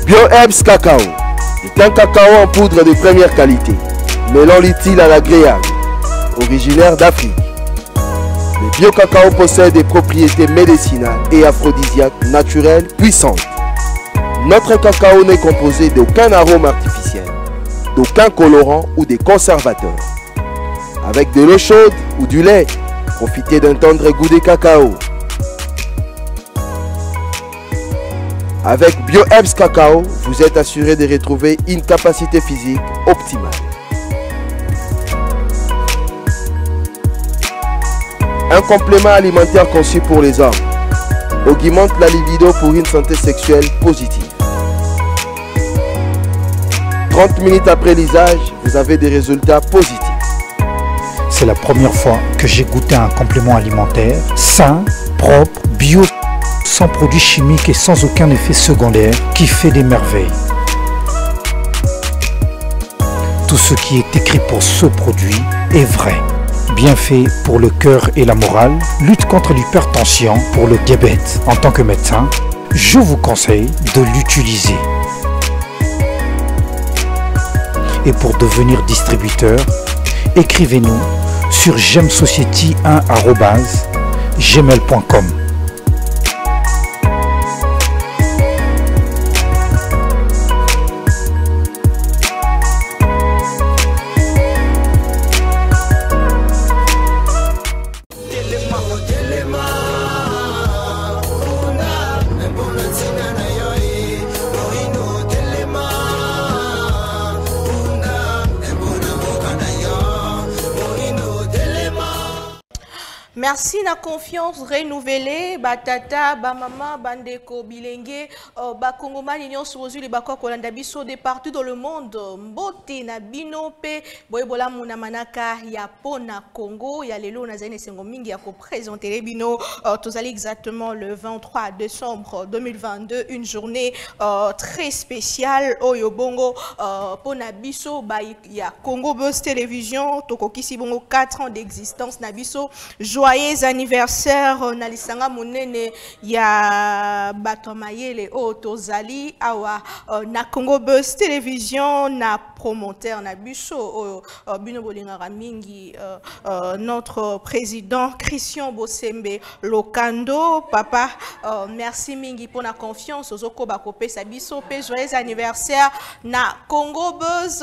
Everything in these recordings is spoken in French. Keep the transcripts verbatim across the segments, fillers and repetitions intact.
BioHerbs Cacao est un cacao en poudre de première qualité, mêlant l'utile à l'agréable, originaire d'Afrique. Le bio-cacao possède des propriétés médicinales et aphrodisiaques naturelles puissantes. Notre cacao n'est composé d'aucun arôme artificiel, d'aucun colorant ou des conservateurs. Avec de l'eau chaude ou du lait, profitez d'un tendre goût de cacao. Avec BioHerbs Cacao, vous êtes assuré de retrouver une capacité physique optimale. Un complément alimentaire conçu pour les hommes augmente la libido pour une santé sexuelle positive. trente minutes après l'usage, vous avez des résultats positifs. C'est la première fois que j'ai goûté un complément alimentaire sain, propre, bio, sans produits chimiques et sans aucun effet secondaire qui fait des merveilles. Tout ce qui est écrit pour ce produit est vrai. Bienfait pour le cœur et la morale, lutte contre l'hypertension, pour le diabète. En tant que médecin, je vous conseille de l'utiliser. Et pour devenir distributeur, écrivez-nous sur gemsociety un arobase gmail point com. Merci na confiance renouvelée, batata, bamama, bandeko, bilenge, uh, bakongomani nyonso ozuli bakwa kolanda biso de partout dans le monde. Mbote na bino pe boyebola muna manaka ya pona Congo ya lelo na zane sengo mingi ya ko présenter bino uh, tozali exactement le vingt-trois décembre deux mille vingt-deux, une journée uh, très spéciale oyo bongo uh, pona biso ba ya Congo Buzz Télévision tokokisi bongo quatre ans d'existence na biso. Joyeux anniversaire na lisanga monene ya bato mayele o tozali awa uh, na Congo Buzz Télévision na promoteur na biso o uh, bino bolingaka mingi uh, uh, notre président Christian Bosembe Lokando papa uh, merci mingi pour la confiance ozoko bakopesa biso pe joyeux anniversaire na Congo Buzz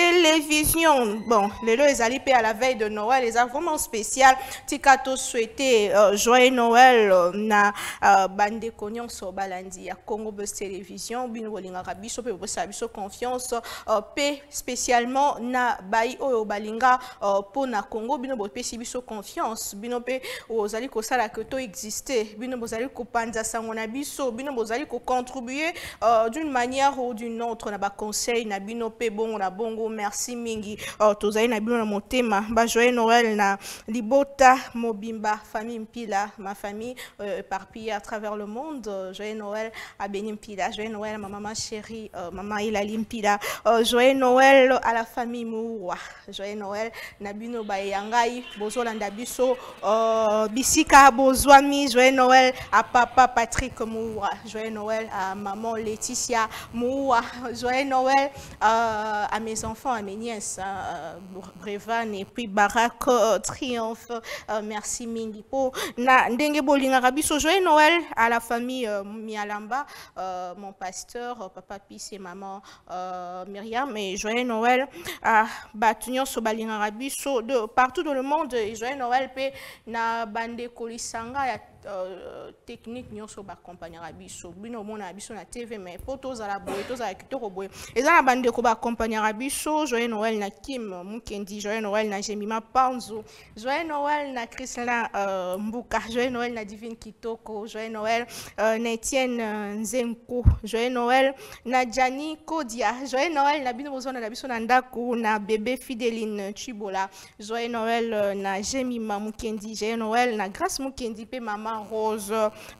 Télévision. Bon lelo ezali pe à la veille de Noël les vraiment spécial tika to souhaiter uh, joyeux Noël uh, na uh, bande konyon so balandi ya Congo Buzz Télévision bino bolingaka biso pe bosa biso confiance uh, pe spécialement na bai oyo balinga uh, po na Congo bino bopesi biso confiance bino pe ozali ko sala que to exister bino bozali ko panza sango na biso bino bozali ko contribuer uh, d'une manière ou d'une autre na ba conseil na bino pe bongo na bongo merci mingi uh, tozali na bino na motema ba joyeux Noël na libota mobimba famille Mpila ma famille euh, éparpillée à travers le monde euh, joyeux Noël à Beni Mpila, joyeux Noël à ma maman chérie euh, maman Ilali Mpila, euh, joyeux Noël à la famille Moua, joyeux Noël Nabino Bayangai Bozolanda Biso euh, Bisika Bozwami, joyeux Noël à papa Patrick Moua, joyeux Noël à maman Laetitia Moua, joyeux Noël euh, à mes enfants, à mes nièces euh, Brevan et puis Barak euh, Triomphe euh, merci mingi po na ndenge bolinga biso. Joyeux Noël à la famille euh, Mialamba, euh, mon pasteur euh, papa Pis et maman euh, Myriam, et joyeux Noël à Batunyon Sobalinga biso de partout dans le monde. Et joyeux Noël pe na bande kolisanga ya Euh, technique nyonso ba accompagner biso bino mona biso na T V mais photos à la boye tous à kitoko boye et ça na bande ko ba accompagner biso. Joyeux Noël na Kim Mukendi, joyeux Noël na Jemima Panzo, joyeux Noël na Christina euh, Mbuka, joyeux Noël na Divine Kitoko, joyeux Noël euh, na Etienne euh, Nzenko, joyeux Noël na Jani Kodia, joyeux Noël na bino bozona na biso na ndako na bébé Fideline Chibola, joyeux Noël euh, na Jemima Mukendi, joyeux Noël na Grâce Mukendi pe maman Rose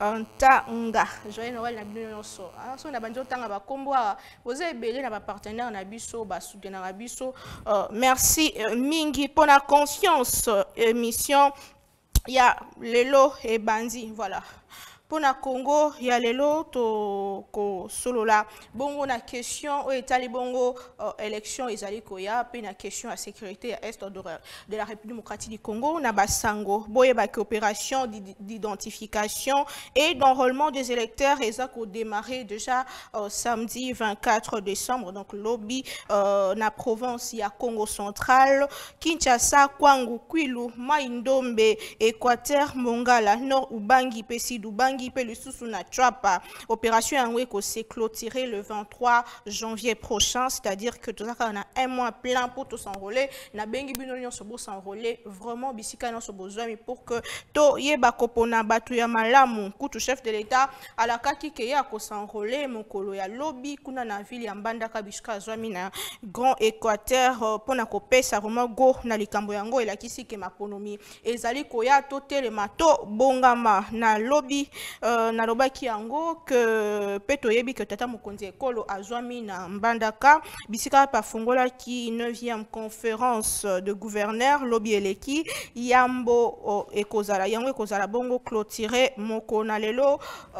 Ntanga, joyeux Noël na bino nyonso. So na banjo tanga ba kombo vous avez belé na ba partenaire na biso ba soutenir na biso. Merci mingi pour la confiance émission ya lelo et bandi voilà. pour na Congo ya lelo to ko solola bongo na question o etali bongo uh, élection ezali koya pe na question à sécurité à est de, de la République démocratique du Congo na basango boye ba opération d'identification et d'enrôlement des électeurs et ça ko démarré déjà uh, samedi vingt-quatre décembre donc lobby uh, na province ya Congo central Kinshasa Kwangu Kwilu Maindombe Équateur Mongala Nord Ubangi pe Sud Ubangi pe Lisusu na Trapa opération yango ko s'est clôturée le vingt-trois janvier prochain c'est-à-dire que tout ça on a un mois plein pour tout s'enrôler na bengi bino nyonso bo s'enrôler vraiment bisika nyonso besoin mais pour que to yeba kopona batu ya malamu kutu chef de l'état ala kaki ke ya ko s'enrôler mokolo ya lobby kuna na ville ya Mbandaka bisika zwami na Grand Équateur pona ko pesa vraiment go na likambo yango elakisi ke maponomi ezali koya to telema to bongama na lobby uh, na lobaki yango que peto yebi que tata mokonzi ekolo azwami na Mbandaka bisika pa fongola ki neuvième conférence de gouverneurs lobby eleki yambo uh, ekozala yango ekozala bongo clôturer moko na lelo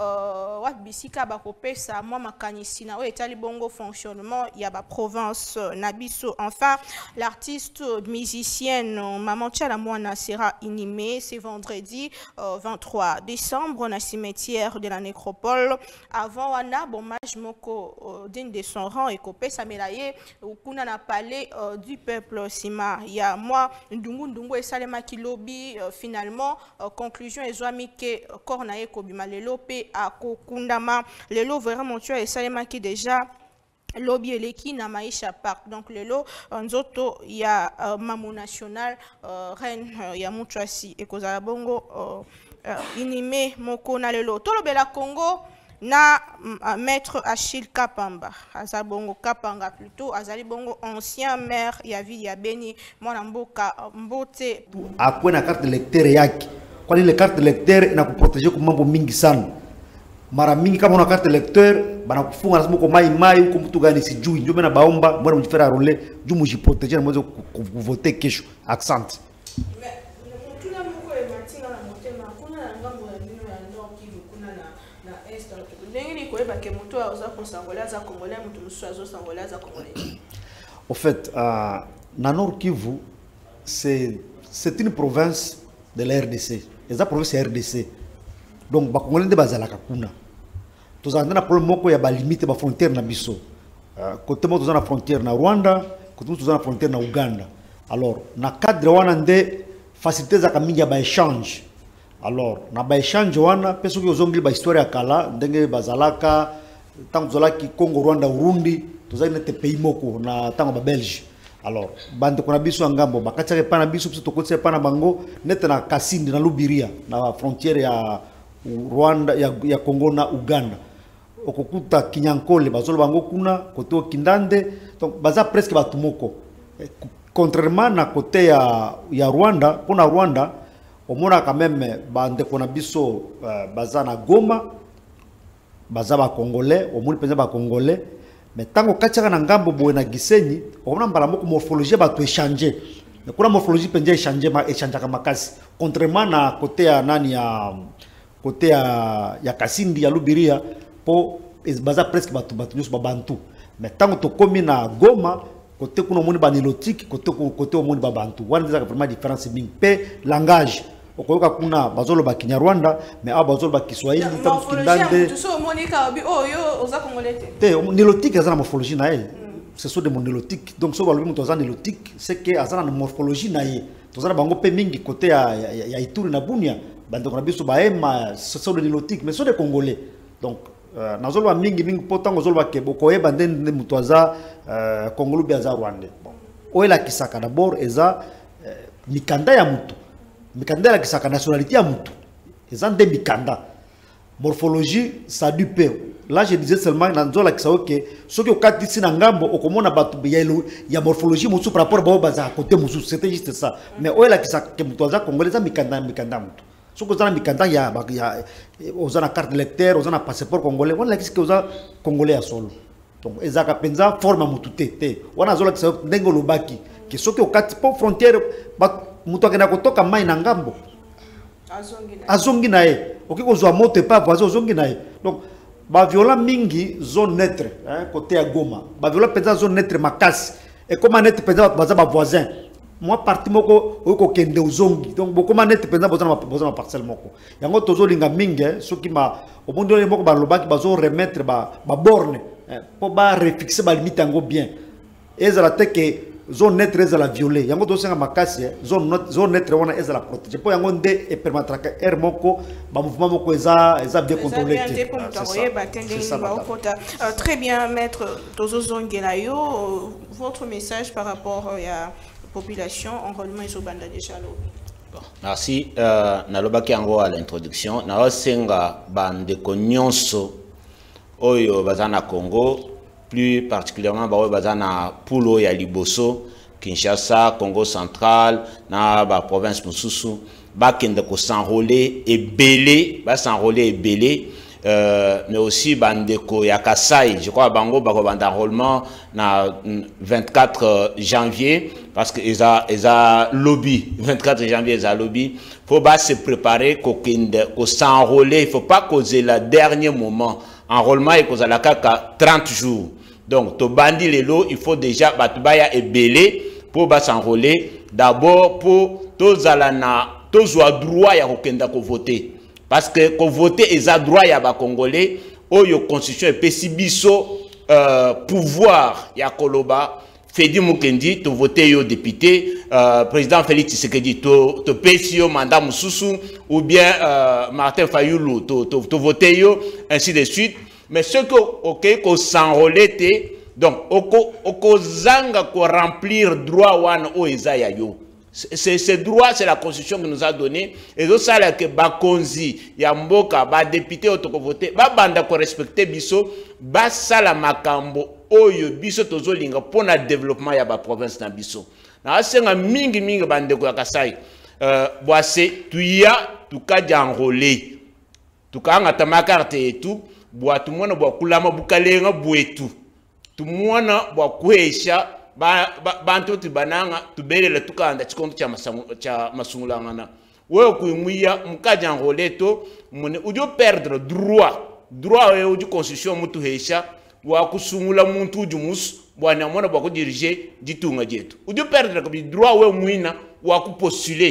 uh, wat bisika ba kopesa mwa makanisi na o etali bongo fonctionnement ya ba province uh, na biso enfin l'artiste musicienne uh, Maman Tchala Mwana sera inhumée ce vendredi uh, vingt-trois décembre na cimetière de la nécropole avant wana bommage moko uh, digne de son rang et kopé samelaye kuna na palais uh, du peuple sima ya moi ndungu ndungu esalema kilobi uh, finalement uh, conclusion ezwami ke uh, kornaye kobima lelo pe akokundama lelo vraiment tu as esalema ki déjà lobby eleki na maisha park donc lelo nzoto ya uh, mamu national uh, reine uh, ya mutrasi ekozala bongo uh, uh, inime moko na lelo tolobela Congo na uh, maître Achille Kapamba azali bongo Kapanga plutôt azali bongo ancien maire ya ville ya Beni mwana mboka mbote akwe na carte lecteur yake kwani ile carte lecteur na kuproteger kwa mambo mingi sana mara mingi kama una carte lecteur bana kufunga lazima uko mai mai uko mtu gani sijui ndio mena baomba mbona mjifera role juu mjiproteger na mweze kuvoter kesho accent au fait euh, na Nord Kivu c'est c'est une province de la R D C et la province R D C donc ba Congolais de bazalaka kuna tozana na problème moko ya ba limite ba frontière na biso uh, côté mo tozana frontière na Rwanda côté mo tozana frontière na Uganda alors na cadre wana nde facilité za kamingi ya ba échange alors na ba échange wana peso ki ozongli ba histoire ya kala ndenge bazalaka tango zolaki Congo Rwanda Urundi tozali nete pays moko na tango ba Belge alors bande kona biso ngambo bakataka pana biso biso tokotse pana bango nete na Kasindi na Lubiria na frontière ya Rwanda ya, ya Congo na Uganda okokuta Kinyankole bazolo bango kuna koto Kindande donc baza presque batumoko contrairement na côté ya ya Rwanda pona Rwanda omona quand même bande kona biso uh, baza na Goma baza ba Congolais omoni penza ba Congolais mais tango kachaka na ngambo boye na Gisenyi omona mbala moko morphologie ba to échanger mais kuna morphologie penza échanger ma échanger kama kasi contrairement na côté ya nani ya côté ya ya Kasindi ya Lubiria po baza presque batu batu nyuso babantu mais tango to komi na Goma côté kuna moni ba nilotique côté côté moni ba bantu wana déjà vraiment différence mingi pe langage okoyoka kuna bazolo ba Kinyarwanda mais aba bazolo ba Kiswahili tamu Kindande tout ça moni ka bi oh yo oza congolais te nilotique azana morphologie na ye c'est ça de mon nilotique donc so ba lobi mutozana nilotique c'est que azana na morphologie na ye tozana bango pe mingi côté ya ya, ya Ituri na Bunia bande kona biso baema c'est ça de nilotique mais so de Congolais donc euh, nazolo mingi mingi potango zolo ba kebo koyeba ndende mutwaza euh, Congolo biaza Rwanda bon oela kisaka d'abord eza euh, mikanda ya mutu mikanda la kisaka nationalité ya mutu eza nde mikanda morphologie ça du peu là je disais seulement dans zola kisao que ce que okati sina ngambo okomona batu ya ya morphologie musu par rapport ba baza côté musu c'était juste ça mais oela kisaka ke mutwaza Congolais za mikanda mikanda mutu soko zana mikanda ya ya ozana carte lecteur ozana passeport congolais wala kisike oza congolais ya solo donc ezaka penza forme mutu te te wana zola kisa ndengo lobaki ke soki okati po frontière ba mutu akena kotoka mai na ngambo azongi na ye oki kozwa moto epa voisin ozongi na ye donc baviola mingi zone neutre hein, côté ya Goma baviola penza zone neutre makasi et comment neutre penza baza ba voisin moi parti moko oko kende ozongi donc bokoma neutre penza bozana bozana parcelle moko yango tozolinga mingi soki ma omondo le moko balobaki bazo remettre ba ba borne pour ba refixer ba limite yango bien ezala te que zone neutre ezala violée yango tosenga makasi zone zone neutre wana ezala protéger po yango nde e permettre que air moko ba mouvement moko eza eza bien contrôlé. Très bien maître Tozo Zongelayo, votre message par rapport à la population enrôlement et Zobanda déjà bon, merci euh, nalobaki yango à l'introduction na senga bande ko nyonso oyo bazana Congo plus particulièrement ba bazana pulo ya liboso Kinshasa Congo central na ba province mususu ba kende ko s'enrôler et belé ba s'enrôler et belé euh, mais aussi bandeko ya Kasai je crois bango ba banda enrôlement na vingt-quatre janvier parce que eza eza lobby vingt-quatre janvier eza lobby faut ba se préparer ko kende ko s'enrôler il faut pas causer le dernier moment enrôlement et cause la kaka trente jours. Donc, to bandi lelo, il faut déjà batubaya et belé pour s'enrôler. D'abord, pour tous alana, tous droit ya kokenda ko voter. Parce que ko voter est à droit ya ba Congolais, o yo constitution et pesibiso euh, pouvoir ya koloba. Fedi Mukendi, to voter yo député, euh, président Félix Tshisekedi, to to pesio mandat mususu, ou bien euh, Martin Fayulu, to to to voter yo, ainsi de suite. Mais ce que ok ko s'enrôler donc oko oko zanga ko remplir droit wan o ezaya yo. C'est ce droit, c'est la constitution qui nous a donné. Et donc ça là que ba konzi ya mboka ba député otoko voter, ba banda ko respecter biso, ba sala makambo oyo biso tozolinga pona développement ya ba province na biso. Na senga mingi mingi bandeko ya Kasai. Euh boase tuya tukaja enrôler. Tukanga tamakarte et tout. Boa tout mwana boa kulama bukalenga bwetu tout mwana boa kuesha ba bantu tibananga tubelele tukanda chikondo cha masangu cha masungulanga na wewe kuimwiya mukaja ngoleto mune ujo perdre droit droit wewe ujo constitution mutu hesha wa kusungula muntu uju musu bwana mwana boa kudirige ditunga jetu ujo perdre ko droit wewe muina wa kupostuler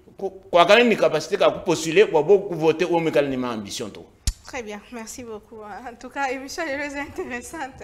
kwa kana ni capacité ka kupostuler wa bo kuvoter au mekal ni ma ambition to. Très bien, merci beaucoup. En tout cas, émission est intéressante.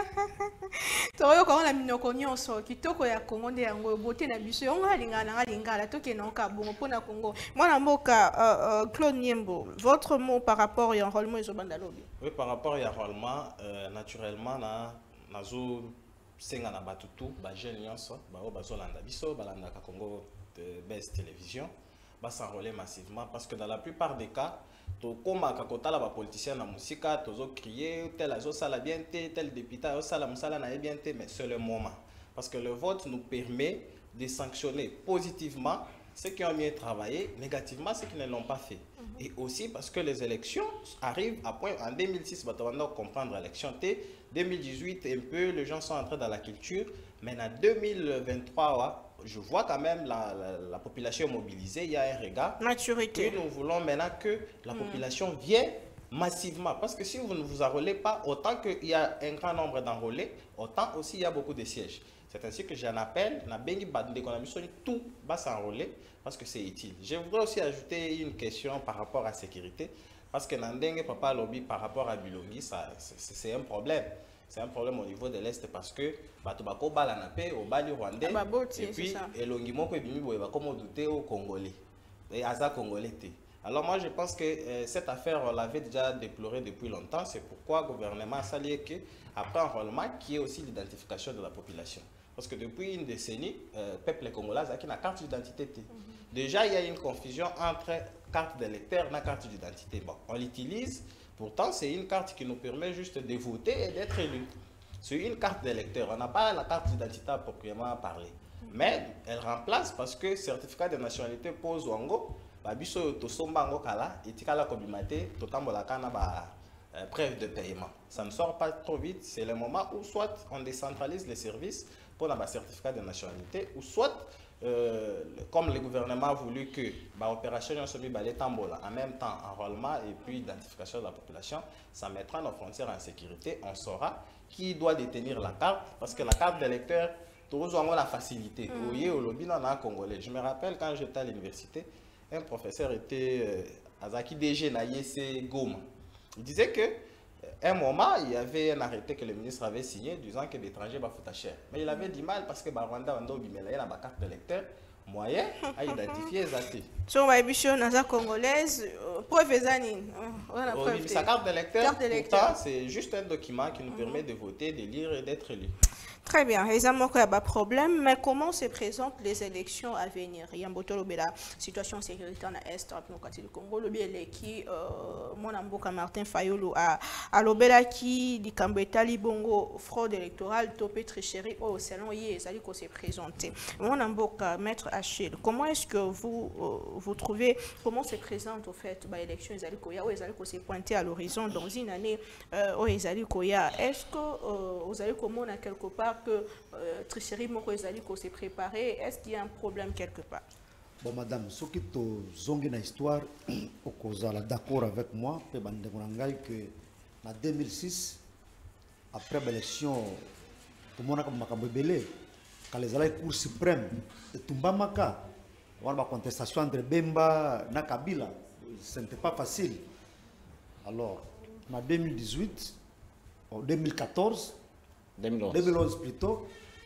Toyo ko na minoko nyonso kitoko ya Congo nde yango beauté na biso yonga lingana nga lingala toke nonka bongo pona Congo. Mwana mboka Claude Niembo, votre mot par rapport au enrôlement ezobanda lobi. Oui, par rapport au enrôlement euh, naturellement na nazo senga na batutu ba jeune nyonso ba o bazolanda biso balanda ka Congo de best télévision ba s'enrôler massivement parce que dans la plupart des cas to koma ka kotala ba politicien na musika tozo crier tel azo sala bien té tel député azo sala musala na bien té mais c'est le moment parce que le vote nous permet de sanctionner positivement ceux qui ont bien travaillé, négativement ceux qui ne l'ont pas fait. Mm-hmm. Et aussi parce que les élections arrivent à point en deux mille six bah on doit comprendre l'élection T deux mille dix-huit un peu les gens sont entrés dans la culture mais en deux mille vingt-trois ouais, je vois quand même la, la, la population mobilisée, il y a un regard. Maturité. Et nous voulons maintenant que la mm. population vienne massivement. Parce que si vous ne vous enrôlez pas, autant qu'il y a un grand nombre d'enrôlés, autant aussi il y a beaucoup de sièges. C'est ainsi que j'en appelle, tout va s'enrôler parce que c'est utile. Je voudrais aussi ajouter une question par rapport à la sécurité. Parce que Nandenge Papa Lobby par rapport à Bilongi, c'est un problème. C'est un problème au niveau de l'Est parce que Batobako Balanapé au Bali Rwandais ah bah et puis Elongimo Kwebimi va comme douter au Congolais et Aza Congolais. Alors moi je pense que euh, cette affaire on l'avait déjà déplorée depuis longtemps. C'est pourquoi le gouvernement a salié que après enrôlement qui est aussi l'identification de la population. Parce que depuis une décennie, euh, le peuple congolais a une carte d'identité. Mm-hmm. Déjà il y a une confusion entre carte d'électeur et carte d'identité. Bon, on l'utilise. Pourtant, c'est une carte qui nous permet juste de voter et d'être élu. C'est une carte d'électeur. On n'a pas la carte d'identité à proprement parler. Mais elle remplace parce que le certificat de nationalité pose wango, babiso tosomba ngo kala, etikala kobimate, totambola kana ba preuve de paiement. Ça ne sort pas trop vite. C'est le moment où soit on décentralise les services pour la certificat de nationalité, ou soit euh, comme le gouvernement a voulu que l'opération Tambola, en même temps enrôlement et puis identification de la population, ça mettra nos frontières en sécurité. On saura qui doit détenir la carte, parce que la carte d'électeur, tous avons la facilité. Mm. Oui, au lobby, on a un Congolais. Je me rappelle quand j'étais à l'université, un professeur était euh, Azaki D G Nayese Goma. Il disait que un moment, il y avait un arrêté que le ministre avait signé disant que l'étranger va foutre cher. Mais il avait du mal parce que Rwanda, on a une carte d'électeur moyen à identifier les athées. Si on va émission dans la congolaise, preuve exanine. Sa carte d'électeur, pourtant, c'est juste un document qui nous permet de voter, de lire et d'être élu. Très bien, il y a un problème, mais comment se présentent les élections à venir? Il y a une situation sécuritaire dans l'Est du Congo, le bien qui, mon amboka Martin Fayolo a l'obéla qui dit qu'Ambetali Bongo fraude électorale, topé tricherie au salon hier, ça dit qu'on s'est présenté. Mon amboka Maître Achille, comment est-ce que vous vous trouvez, comment se présente au fait l'élection Ezali Koya, où Ezali s'est pointé à l'horizon dans une année où Ezali Koya? Est-ce que vous allez comment à quelque part que euh, tricherie moko ezali ko s'est préparé? Est-ce qu'il y a un problème quelque part? Bon madame, ce qui to zongi na histoire au kozala d'accord avec moi pe bande ngai que en deux mille six après l'élection tout le monde a comme makambo belé quand les alliés cour suprême de Tumbamaka on a une contestation entre Bemba na Kabila, ce n'était pas facile. Alors en deux mille dix-huit en deux mille quatorze deux mille onze. deux mille onze plutôt.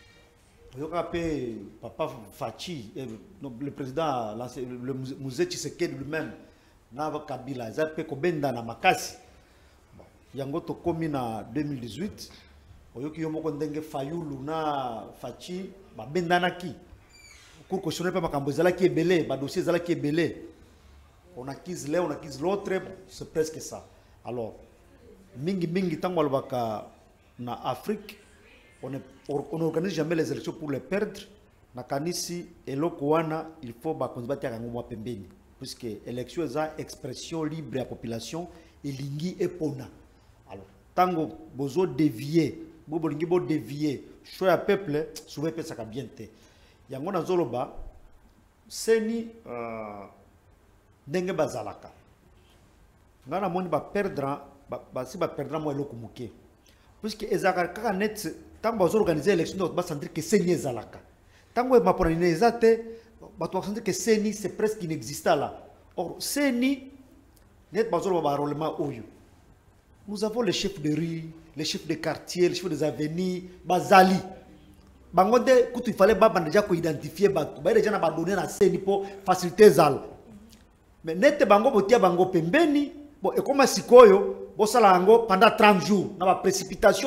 Papa Fachi, le président, le musée Tshisekedi lui-même, Nava Kabila, ils ont fait Kobenda na Makasi. Yango to komi en deux mille dix-huit, oyoki yomoko ndenge Fayulu na Fachi, ba benda na ki. Cour constitutionnelle pa makambo zala ki ebele, ba dossier zala ki ebele. On acquise l'un, on acquise l'autre, c'est presque ça. Alors, mingi mingi tango alobaka na Afrique, on n'organise jamais les élections pour les perdre. Na kanisi elokwana, il faut ba konzibati ya ngomwa pembeni. Puisque élection est une expression libre à la population et lingi epona. Alors, tango bozo dévier, bobo lingi bo dévier, choix à peuple, souvent peut ça bien te. Yango na zoloba, seni ndenge bazalaka. Ngana moni ba perdre, ba si ba perdre mo eloko muke. Puisque ezaka kaka net tant que vous organisez l'élection, vous allez sentir que c'est Zalaka. Tant que vous avez sentir que c'est c'est presque inexistant là. Or, c'est net nous avons les chefs de rue, les chefs de quartier, les chefs des avenues, Bazali. Bangonde, quand il fallait déjà identifier, il fallait déjà donner la scène pour faciliter Zal. Mais net bango botia bango pembeni, bon et comme sikoyo. Pendant trente jours, dans la précipitation,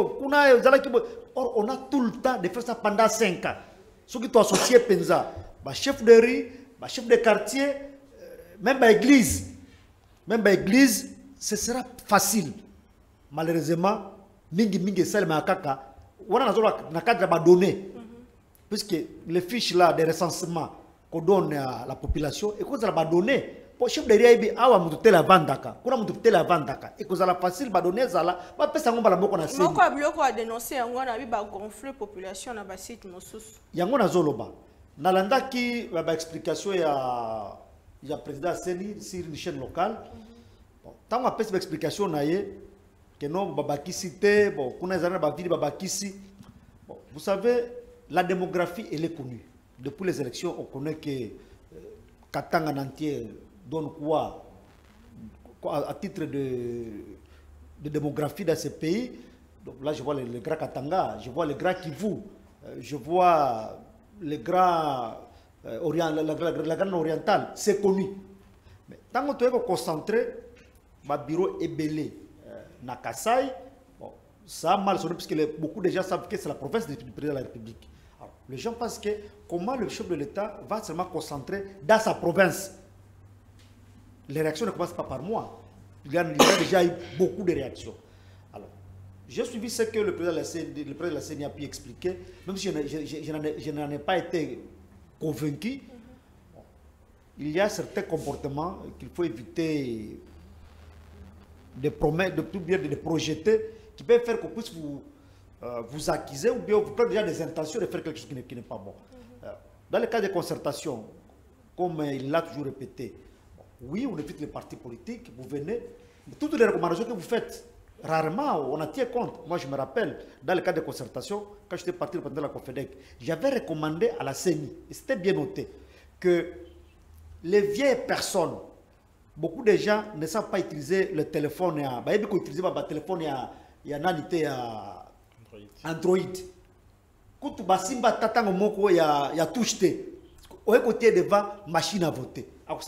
or on a tout le temps de faire ça pendant cinq ans. Ceux qui sont associés Penza, chef de rue, chef de quartier, même l'église, même l'église, ce sera facile. Malheureusement, mingi mingi sel makaka, on a na cadre donné, puisque les fiches là de recensement qu'on donne à la population et qu'on a donné. Pour chef de riaibi awa mutute la vandaka kuna mutute la vandaka et que ça la facile ba donner zala ba pesa ngomba la moko na seni moko abloko a dénoncer yango na bi ba gonfler population na ba site mosusu yango na zoloba na landaki ba explication ya ya président seni sur une chaîne locale tant apesa ba explication na ye que non babaki cité bon kuna zana ba vili babaki si bon vous savez la démographie elle est connue depuis les élections on connaît que Katanga entier donne quoi à titre de, de démographie dans ce pays. Donc là, je vois le, le grand Katanga, je vois le grand Kivu, euh, je vois le grand euh, orient, la, la, la, la grande orientale, c'est connu. Mais tant que tu es concentré, ma bureau est belé. Na Kasai, bon, ça a mal sonné parce que les, beaucoup de gens savent que c'est la province du président de la République. Alors, les gens pensent que comment le chef de l'État va seulement concentrer dans sa province. Les réactions ne commencent pas par moi. Il y a, il y a déjà eu beaucoup de réactions. Alors, j'ai suivi ce que le président de la C N I, le président de la C N I a pu expliquer, même si je n'en ai, ai pas été convaincu. Il y a certains comportements qu'il faut éviter de promettre, de tout bien de projeter, qui peuvent faire qu'on puisse vous, euh, vous accuser ou bien vous prendre déjà des intentions de faire quelque chose qui n'est pas bon. Euh, dans le cas de concertation, comme il l'a toujours répété, oui, on évite les partis politiques, vous venez, toutes les recommandations que vous faites, rarement on en tient compte. Moi, je me rappelle, dans le cas de concertation, quand j'étais parti pendant la Confédec, j'avais recommandé à la C E N I, et c'était bien noté, que les vieilles personnes, beaucoup de gens ne savent pas utiliser le téléphone. Ils ne utiliser le téléphone, il y a un Android. Quand tu as simba tatang moko ya ya touche au côté devant machine à voter.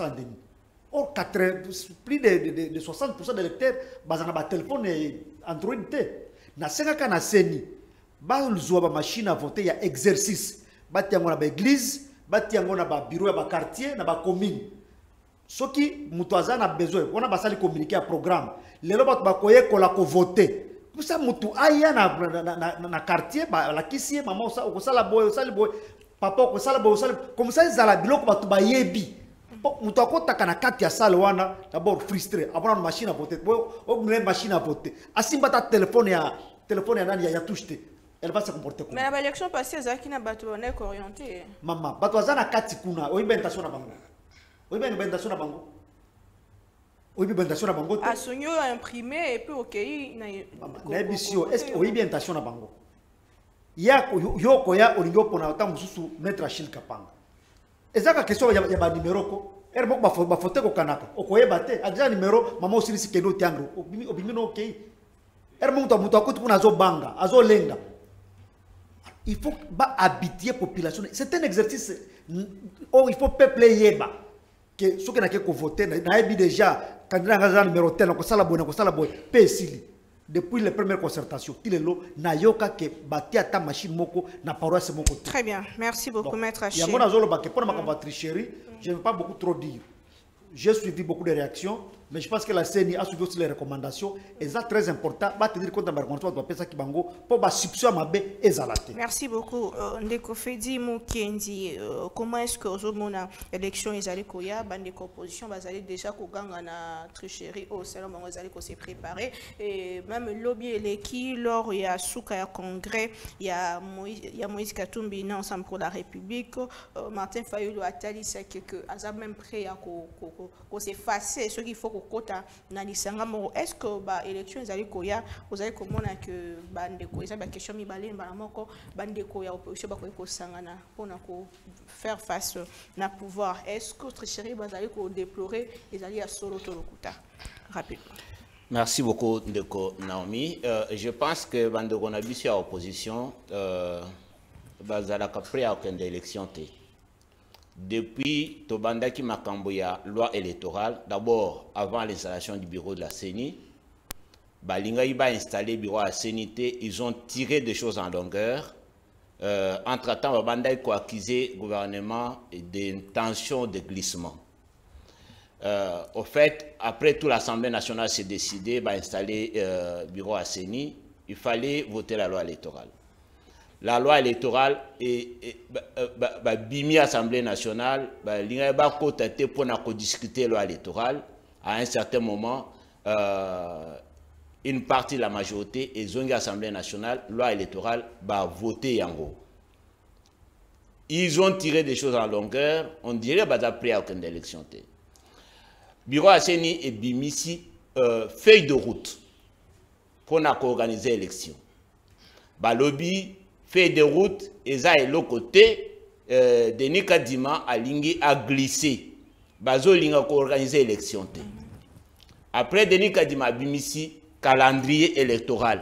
Or plus de, de, de soixante pour cent des lecteurs bazana ba téléphone Android té. Na senga kana seni ba luzwa ba machine à voter ya exercice. Ba tiango na ba église, ba tiango na ba bureau ya ba quartier, na ba commune. Ce qui mutuaza na besoin, on a basali communiquer à programme. Les loba ba koye ko la ko voter. Pour ça, mutu aya na na na na quartier, ba la kisi maman ça ko sala boy, sala boy, papa ko sala boy, sala comme ça ils ala biloko ba tu ba yebi. Mutu akota kana kati ya sala wana d'abord frustré, avant une machine à voter, ou une machine à voter. Asimba ta téléphone ya téléphone ya nani ya touche. Elle va se comporter comme. Mais l'élection passée, Zaki na batu on est orienté. Maman, batu azana kati kuna, oyibentation na bango. Oui, bien, ben dans bango. Oui, bien, dans bango. À sonyo imprimé et puis ok. Na ebisio, est-ce que oui bien dans bango? Ya yo ko ya olingo pona ta mususu mettre Achille Kapanga. Ezaka question ya ba numéro ko. Er moko ba ba photo ko kanaka. Okoye bate, aja numéro mama osiri sikeno tiangro. Obimi obimi no ok. Er moko ta muto akuti kuna zo banga, azo lenga. Il faut ba habituer population. C'est un exercice. Oh, il faut peupler yeba. Que ce qui n'a qu'à voter, n'a pas déjà candidat à numéro tel, on sala boy, on sala boy, pesili. Depuis les premières concertations, il est là, n'a yoka que bâti à ta machine moko, n'a paroisse moko. Très bien, merci beaucoup, maître Achille. Il y a mon azolo baké pour ma tricherie, je ne veux pas beaucoup trop dire. J'ai suivi beaucoup de réactions, mais je pense que la C E N I a suivi aussi les recommandations. Et ça, très important, va te dire qu'on a des recommandations pour la substitution à ma baie et zalaté. Merci beaucoup. Ndeko Fedi Mukendi, comment est-ce que aujourd'hui la élection est allée koya, bande opposition va aller déjà koganga na tricherie au salon, on va aller ko se préparer et même le lobby eleki lors il y a souka ya congrès, il y a Moïse, il y a Moïse Katumbi na ensemble pour la République, Martin Fayulu a tali c'est que azab même prêt à ko ko s'effacer ce qu'il faut ko kota na lisanga mo. Est-ce que ba élection est allée koya, vous allez comprendre que bande ko ça ba question mi balé ba moko bande ko ya opposition ba ko sangana pour na ko faire face na pouvoir. Est-ce que tricherie ba allez ko déplorer les alliés à solo to lokuta rapidement. Merci beaucoup Ndeko Naomi. Euh, je pense que bande ko na biso à opposition euh ba zala ka prêt à aucune élection té. Depuis Tobandaki Makamboya, loi électorale, d'abord avant l'installation du bureau de la C E N I, Balinga Iba a installé le bureau de la C E N I, ils ont tiré des choses en longueur. Euh, Entre-temps, Babanda a accusé le gouvernement d'intention de glissement. Euh, au fait, après tout, l'Assemblée nationale s'est décidée d'installer euh, le bureau de la C E N I, il fallait voter la loi électorale. La loi électorale est bimi Assemblée nationale, l'I N A B pour discuter la loi électorale. À un certain moment, euh, une partie de la majorité et zone Assemblée nationale, loi électorale, va voter en gros. Ils ont tiré des choses en longueur, on dirait qu'ils ont pris à aucune élection. Bureau A C N I et Bimisi, euh, feuille de route pour organiser l'élection. Balobi, fait de route, et ça est l'autre côté, euh, Denis Kadima a lingi a glissé. Bazo linga ko organiser l'élection. Après Denis Kadima bimisi calendrier électoral.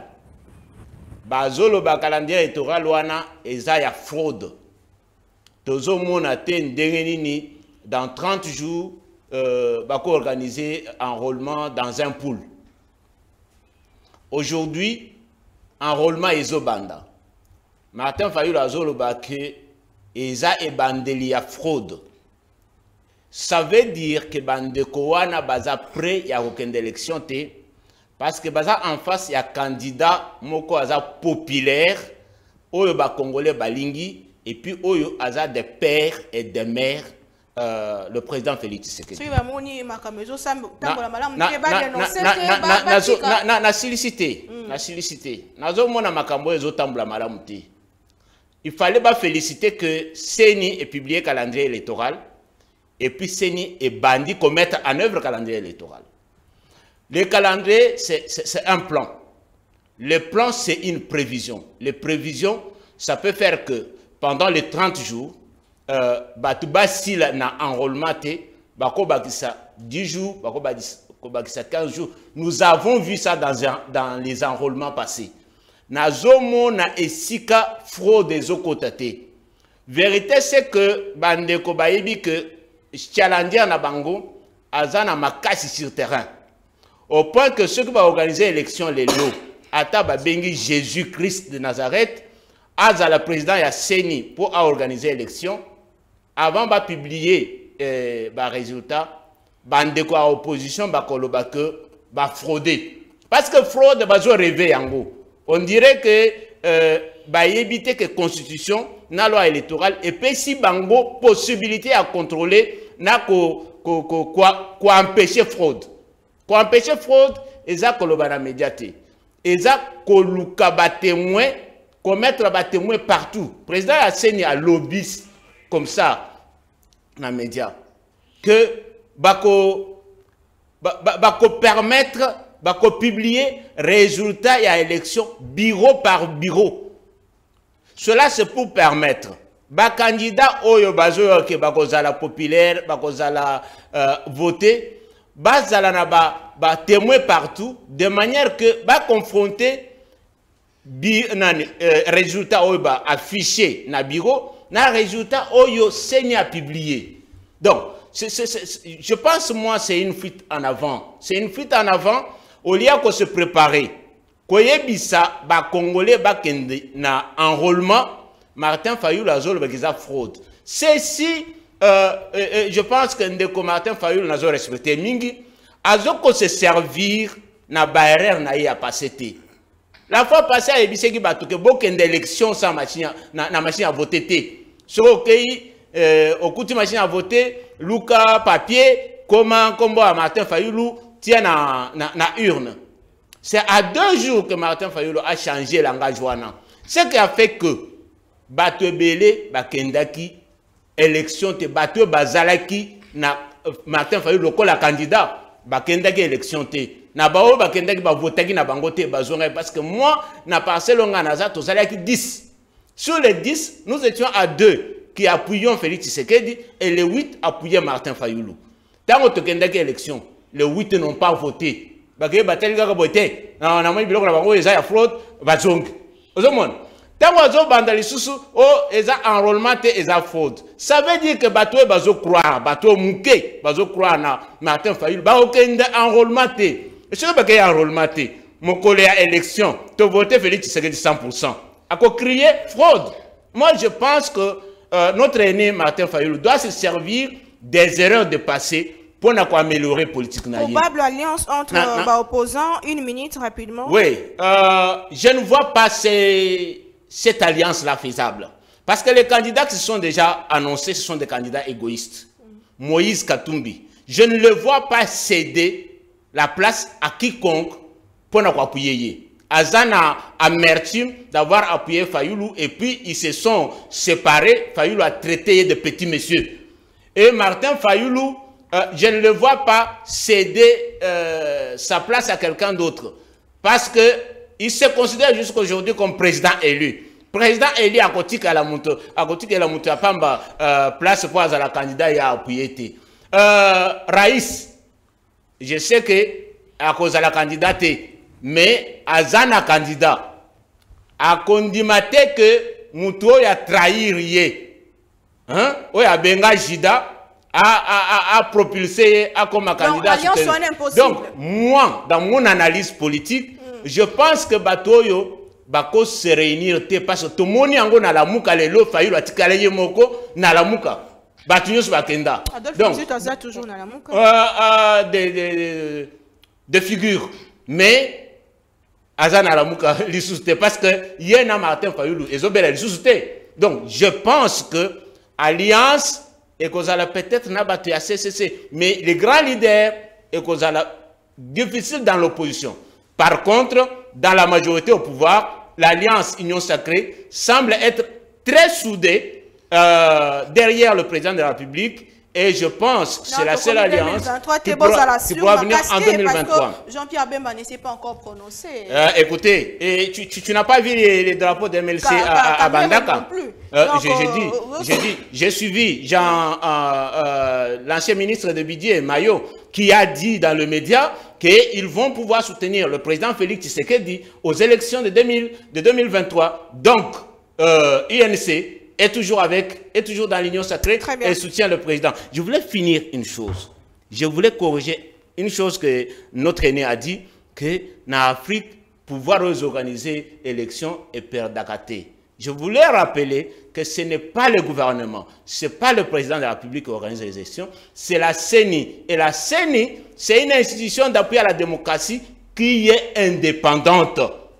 Bazo le ba calendrier électoral wana et ça y a fraude. Tozo mona ten dengenini dans trente jours euh, ba ko organiser enrôlement dans un pool. Aujourd'hui, enrôlement isobanda. Martin Fayulu azoloba que eza e bandeli ya fraude. Ça veut dire que bandeko wana baza prêt ya aucune élection te parce que baza en face ya candidat moko aza populaire oyo ba congolais balingi et puis oyo aza des pères et des mères euh, le président Félix Tshisekedi. Tu vas moni makamezo sam tambola malamu na ke ba dénoncer que ba na na silicité na silicité nazo mona makambo ezo tambola malamu te. il fallait pas féliciter que Seni ait publié le calendrier électoral et puis Seni ait bandit qu'on mette en œuvre le calendrier électoral. Le calendrier, c'est un plan. Le plan, c'est une prévision. Les prévisions, ça peut faire que pendant les trente jours, euh, Batouba, s'il a un enrôlement, Bako Bakissa dix jours, Bako Bakissa quinze jours. Nous avons vu ça dans, dans les enrôlements passés. Nazomo na esika fraude des okotate. Vérité, c'est que Bandeko Bayebi que challenger na bango, azana makasi sur terrain. Au point que ceux qui vont organiser l'élection, les lots, Ataba Bengi Jésus-Christ de Nazareth, Aza le président Yasseni pour organiser l'élection, avant de publier les euh, résultats, Bandeko à opposition, Bakoloba que va frauder. Parce que fraude, va rêver en gros. On dirait que euh, bah éviter que constitution, na loi électorale, et puis si bango possibilité à contrôler, na ko ko ko quoi quoi empêcher fraude. Quoi empêcher fraude, et ça koloba na médiaté. Et ça koluka ba témoin, commettre ba témoin partout. Président Asseni a lobbyiste comme ça na média que bako bako permettre bako publier résultats et à élection bureau par bureau. Cela c'est pour permettre ba candidat oyo bazo ke bako zala populaire bako zala euh, voter bazala na ba ba témoin partout de manière que ba confronter bi nani euh, résultat oyo ba affiché na bureau na résultat oyo Seni a publié. Donc c'est, c'est, c'est, je pense moi c'est une fuite en avant. C'est une fuite en avant au lieu de se préparer. Koyebisa ba congolais ba kende na enrôlement Martin Fayulu a zolo ba fraude. Ceci euh, euh, je pense que ndeko Martin Fayulu n'a pas respecté mingi azoko se servir na barrière na ya passé. La fois passée a ebisé ki batu ke bokende élection sans machine na, na machine à voter té. So okay euh, au coup de machine à voter Luka papier comment combo à Martin Fayulu tient na, na, na urne. C'est à deux jours que Martin Fayulu a changé l'engagement. Ce qui a fait que Bato Belé, Bakendaki, élection te Bato Bazalaki, na Martin Fayulu, le candidat, Bakendaki élection te. Na bao Bakendaki ba votaki na bangote bazonga parce que moi, na parcelle on a naza tozalaki dix. Sur les dix, nous étions à deux qui appuyions Félix Tshisekedi et les huit appuyaient Martin Fayulu. Tant que Kendaki élection, les huit n'ont pas voté. Baké batel ga voté. Na na moi biloko na bango eza ya fraude bazong. Ozomon. Tant que bandali susu oh eza enrôlement te eza fraude. Ça veut dire que bato e bazo croire, bato muke, bazo croire na Martin Fayulu, ba okende enrôlement te. Et ce que baké enrôlement te, mon collègue à élection, te voter Félix Tshisekedi cent pour cent. A ko crier fraude. Moi je pense que euh, notre aîné Martin Fayulu doit se servir des erreurs de passé pour améliorer la politique. Probable alliance entre na, na. Bah, opposants, une minute rapidement. Oui, euh, je ne vois pas ces, cette alliance-là faisable. Parce que les candidats qui se sont déjà annoncés, ce sont des candidats égoïstes. Mm. Moïse Katumbi, je ne le vois pas céder la place à quiconque pour appuyer. Azana amertume d'avoir appuyé Fayulu et puis ils se sont séparés. Fayulu a traité de petits messieurs. Et Martin Fayulu, euh, je ne le vois pas céder euh, sa place à quelqu'un d'autre. Parce qu'il se considère jusqu'à aujourd'hui comme président élu. Président élu à côté de la moto, à côté de la moto, à Pamba, euh, place pour la candidat et à appuyer. Euh, Raïs, je sais que à cause de la candidate, mais Azana candidat a condimaté que Mouto a trahi Rié. Hein? Oui, a Benga Jida a, a, a, a propulsé a comme un candidat. Donc, Donc, moi, dans mon analyse politique, mm. je pense que Batoyo Bako se réunir parce que tout le monde a na la mouka le lo fayu la tikale moko na la mouka. Batuyo sur Bakenda. Donc, toujours na la mouka. Euh, euh, des de, de figures. Mais Azana la mouka l'isouté parce que Yéna Martin Fayulu et Zobel l'isouté. Donc je pense que alliance et qu'on a peut-être n'a battu à C C C, mais les grands leaders et qu'on a difficile dans l'opposition. Par contre, dans la majorité au pouvoir, l'alliance Union Sacrée semble être très soudés euh, derrière le président de la République. Et je pense que c'est la seule alliance qui pourra, qui pourra venir en deux mille vingt-trois. Jean-Pierre Bemba ne s'est pas encore prononcé. Euh, écoutez, et tu, tu, tu n'as pas vu les, les drapeaux d'M L C à, à, à Bandaka? euh, J'ai euh, dit, j'ai dit, j'ai suivi Jean, euh, euh, l'ancien ministre de Bidier, Mayo, qui a dit dans le média qu'ils vont pouvoir soutenir le président Félix Tshisekedi aux élections de, deux mille, de deux mille vingt-trois. Donc, euh, I N C est toujours avec, est toujours dans l'union sacrée et soutient le président. Je voulais finir une chose. Je voulais corriger une chose que notre aîné a dit, que dans l'Afrique, pouvoir organiser l'élection est perdacate. Je voulais rappeler que ce n'est pas le gouvernement, ce n'est pas le président de la République qui organise les élections, c'est la C E N I. Et la C E N I, c'est une institution d'appui à la démocratie qui est indépendante.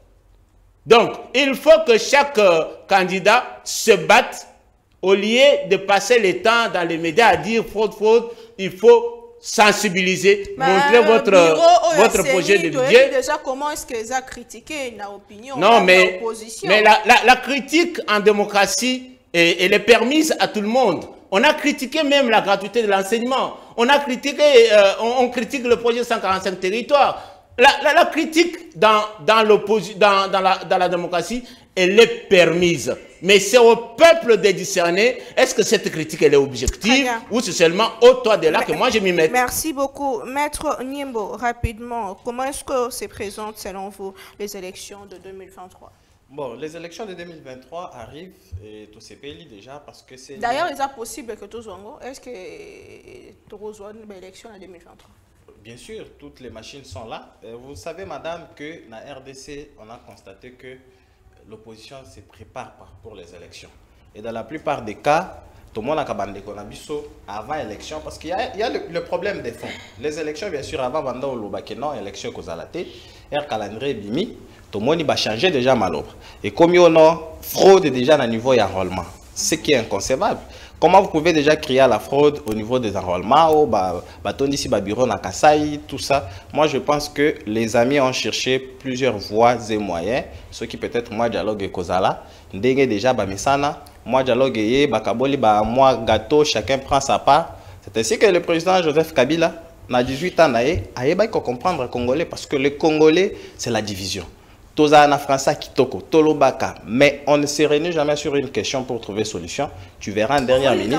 Donc, il faut que chaque euh, candidat se batte au lieu de passer le temps dans les médias à dire fraude, fraude. Il faut sensibiliser, bah, montrer votre, bureau, votre projet de budget. Déjà, comment est-ce qu'ils ont critiqué la opinion? Non, mais, mais la, la, la critique en démocratie, elle est permise à tout le monde. On a critiqué même la gratuité de l'enseignement. On a critiqué, euh, on, on critique le projet cent quarante-cinq territoires. La, la, la critique dans, dans, dans, dans, la, dans la démocratie, elle est permise. Mais c'est au peuple de discerner, est-ce que cette critique elle est objective ou c'est seulement au toi de là Mais, que moi je m'y mets. Merci beaucoup. Maître Niembo, rapidement, comment est-ce que se présentent selon vous les élections de deux mille vingt-trois? Bon, les élections de deux mille vingt-trois arrivent et tout ces pays déjà parce que c'est... D'ailleurs, il est possible que tout soit... Est-ce que tout soit une élection en deux mille vingt-trois? Bien sûr, toutes les machines sont là. Vous savez, madame, que dans la R D C, on a constaté que l'opposition se prépare pour les élections. Et dans la plupart des cas, tout le monde a kabandé qu'on a biso avant l'élection parce qu'il y a, il y a le, le problème des fonds. Les élections, bien sûr, avant, pendant le Bakeno, élection qu'on a laté, R calendrier bimi, tout le monde va changer déjà malheureusement. Et comme il y a fraude déjà à niveau d'enrôlement, ce qui est inconcevable. Comment vous pouvez déjà créer la fraude au niveau des enrôlements, ici, bureau na Kassai, tout ça? Moi, je pense que les amis ont cherché plusieurs voies et moyens. Ce qui peut-être moi dialogue et Kozala, ndenge déjà bamisana, moi dialogue et bakaboli ba moi gâteau, chacun prend sa part. C'est ainsi que le président Joseph Kabila, na dix-huit ans, a eu comprendre les Congolais parce que les Congolais, c'est la division. Toza na Français Kitoko, Tolobaka, mais on ne se réunit jamais sur une question pour trouver solution. Tu verras en dernière minute.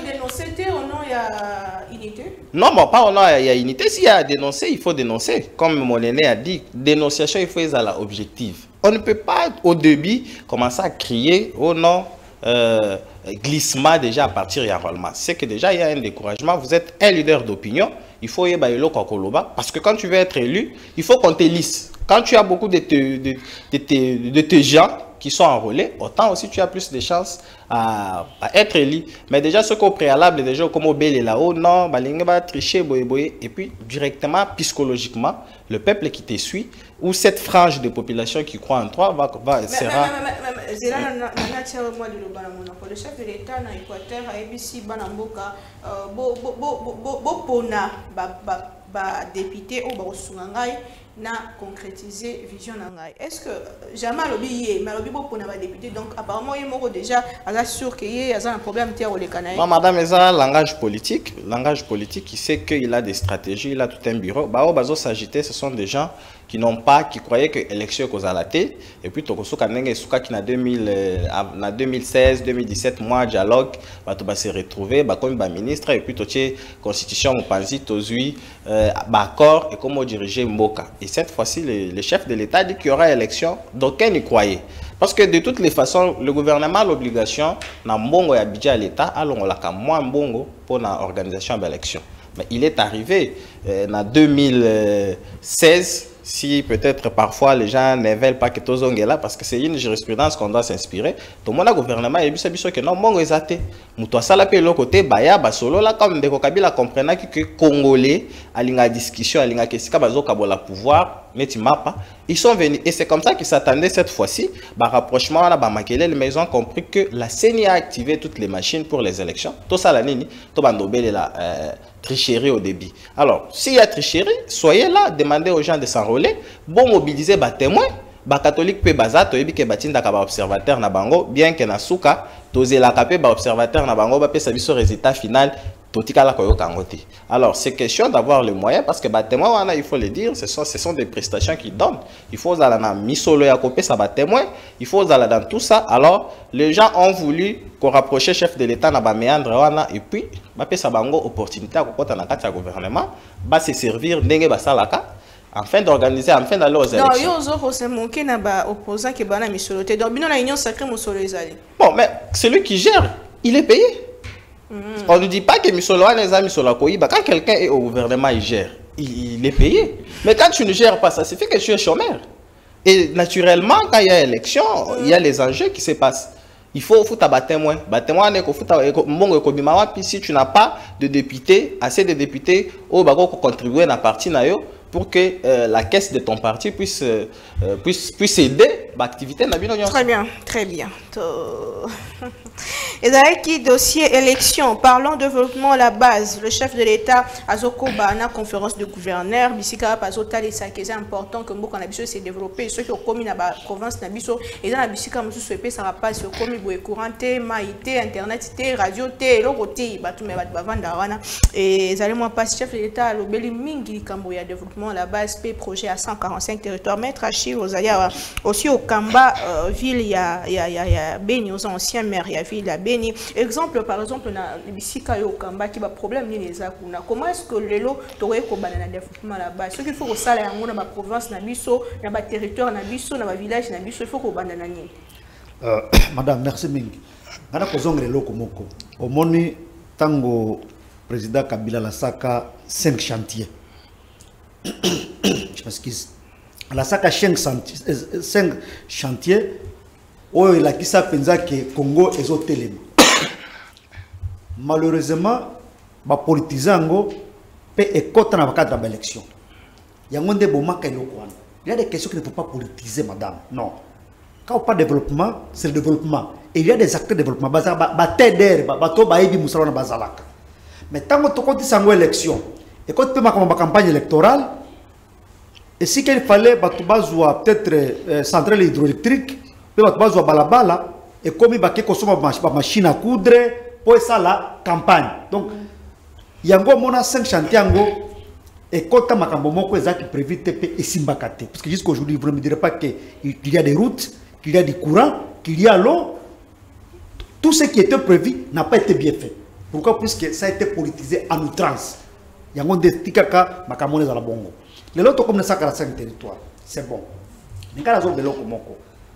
Non, bon, pas au nom, il y a unité. S'il y a à dénoncer, il faut dénoncer. Comme mon aîné a dit, dénonciation, il faut être à la objective. On ne peut pas, au début, commencer à crier au nom euh, glissement déjà à partir du enrôlement. C'est que déjà, il y a un découragement. Vous êtes un leader d'opinion. Il faut y aller au Kokoloba. Parce que quand tu veux être élu, il faut qu'on te lisse. Quand tu as beaucoup de tes de, de, de, de, de gens qui sont enrôlés, autant aussi tu as plus de chances à, à être élu. Mais déjà, ce qu'au préalable, déjà, comme au Bélé là-haut, non, balingue va tricher, boye boye, et puis directement, psychologiquement, le peuple qui te suit, ou cette frange de population qui croit en toi, va, va sera... Le chef de l'État dans l'Équateur a ici Banamboka, député ou na concrétiser vision nangai. Est-ce que jamais lobby mais lobby pour na député donc apparemment il m'a déjà à sûr qu'il y a un problème tiers au Canada. Non madame, c'est un langage politique, langage politique qui sait qu'il a des stratégies, il a tout un bureau. Bah au bazo s'agiter, ce sont des gens qui n'ont pas, qui croyaient que l'élection cause à la tête et puis tokoso kanenge suka qui na deux mille na deux mille seize deux mille dix-sept mois dialogue bah to ba se retrouver bah comme ba ministre et puis toché constitution mopanzi tozui bah accord et comment diriger Mboka. Et cette fois-ci, le, le chef de l'État dit qu'il y aura élection, d'aucuns y croyaient. Parce que de toutes les façons, le gouvernement a l'obligation, dans Mbongo et Abidjan à l'État, alors on a moins Mbongo pour l'organisation de l'élection. Mais il est arrivé euh, en deux mille seize, si peut-être parfois les gens ne veulent pas que tout là, parce que c'est une jurisprudence qu'on doit s'inspirer. Tout le monde a gouvernement et puis que non, Mbongo est athée. Moutoua Salapé, l'autre côté, Baya, Basolo, là, comme Ndeko Kabila comprenant que Congolais, à la discussion, à la question, Bazo Kabola pouvoir, ils sont venus. Et c'est comme ça qu'ils s'attendaient cette fois-ci. Bah, rapprochement, là, bah, Makele, mais ils ont compris que la C E N I a activé toutes les machines pour les élections. Tout ça, la Nini, tout bandobé, la tricherie au débit. Alors, s'il y a tricherie, soyez là, demandez aux gens de s'enrôler, bon mobiliser, bah, témoins. ba catholique pe baza to yebi ke batinda ka ba observateur na bango bien que na suka tozela ka pe ba observateur na bango ba pe sa biso résultat final totikala ko yokangote. Alors c'est question d'avoir les moyens parce que ba témoin wana il faut le dire ce sont ce sont des prestations qui donnent. Il faut zala na misolo ya kopé ça ba témoin, il faut zala dans tout ça. Alors les gens ont voulu qu'on rapproche chef de l'état na ba méandre wana et puis ba pe sa bango opportunité ko kota na kati ya gouvernement ba se servir ndenge ba salaka afin d'organiser, afin d'aller aux élections. Non, yo zo c'est manqué na ba opposant qui ba na misolo te. Donc bino na union sacrée musolo ezali. Bon, mais celui qui gère, il est payé. Mm. On ne dit pas que Misolo les amis sur la Koïba, quand quelqu'un est au gouvernement, il gère, il, il est payé. Mais quand tu ne gères pas ça, c'est fait que tu es chômeur. Et naturellement, quand il y a élection, mm. il y a les enjeux qui se passent. Il faut foutre à témoin. Témoin, puis si tu n'as pas de députés, assez de députés, au bago contribuer à la partie nayo pour que euh, la caisse de ton parti puisse euh, puisse puisse aider l'activité. Très bien, très bien. Et dans qui dossier élection, parlons développement à la base. Le chef de l'État Azoko Bana conférence de gouverneurs, Bisika Pazota les sacs, c'est important que Mboko Nabiso s'est développé. Ceux qui ont commis la province Nabiso et dans la Bisika Moussou Souepé, ça va pas se commis boé couranté, maïté, internet, radio, té, logoté, batumé batbavandawana. Et allez moi pas chef de l'État Lobeli Mingi Kamboya développement à la base, P projet à cent quarante-cinq territoires, maître Achille aux Aya aussi au Kamba ville, il y a il y a il y a Béni aux anciens maires, il y a ville, il y a Béni. Exemple, par exemple, na Bisika yo Kamba qui va problème ni les akuna. Comment est-ce que le lot t'aurait qu'au banana développement là-bas? Ce qu'il faut au salaire en dans ma province, na biso, na ma territoire, na biso, na ma village, na biso, il faut qu'au banana ni. Madame, merci mingi. Ngana kozongre loko moko. Au moni tango président Kabila la saka cinq chantiers. Je m'excuse. La saka cinq chantiers. Oh, il a qui ça pensa que Congo est au télé. Malheureusement, les politisans peut écouter dans le cadre de l'élection. Il y a Il y a des questions qu'il ne faut pas politiser, madame. Non. Quand on parle de développement, c'est le développement. Et il y a des acteurs de développement. Mais tant que tu continues à l'élection, et quand tu fais ma campagne électorale, et si qu'il fallait peut-être centrale hydraulique, peut-être balabala, et comme il y a une machine à coudre, pour ça la campagne. Donc, il y a cinq chantiers et quand ma campagne est prévu et simbakate. Parce que jusqu'aujourd'hui, vous ne me direz pas qu'il y a des routes, qu'il y a des courants, qu'il y a l'eau. Tout ce qui était prévu n'a pas été bien fait. Pourquoi? Puisque ça a été politisé en outrance. Il y a des tikaka, ma campagne est à la bongo. Les autres comme ça quarante-cinq territoires, c'est bon. Mais quand ils ont des locaux moko,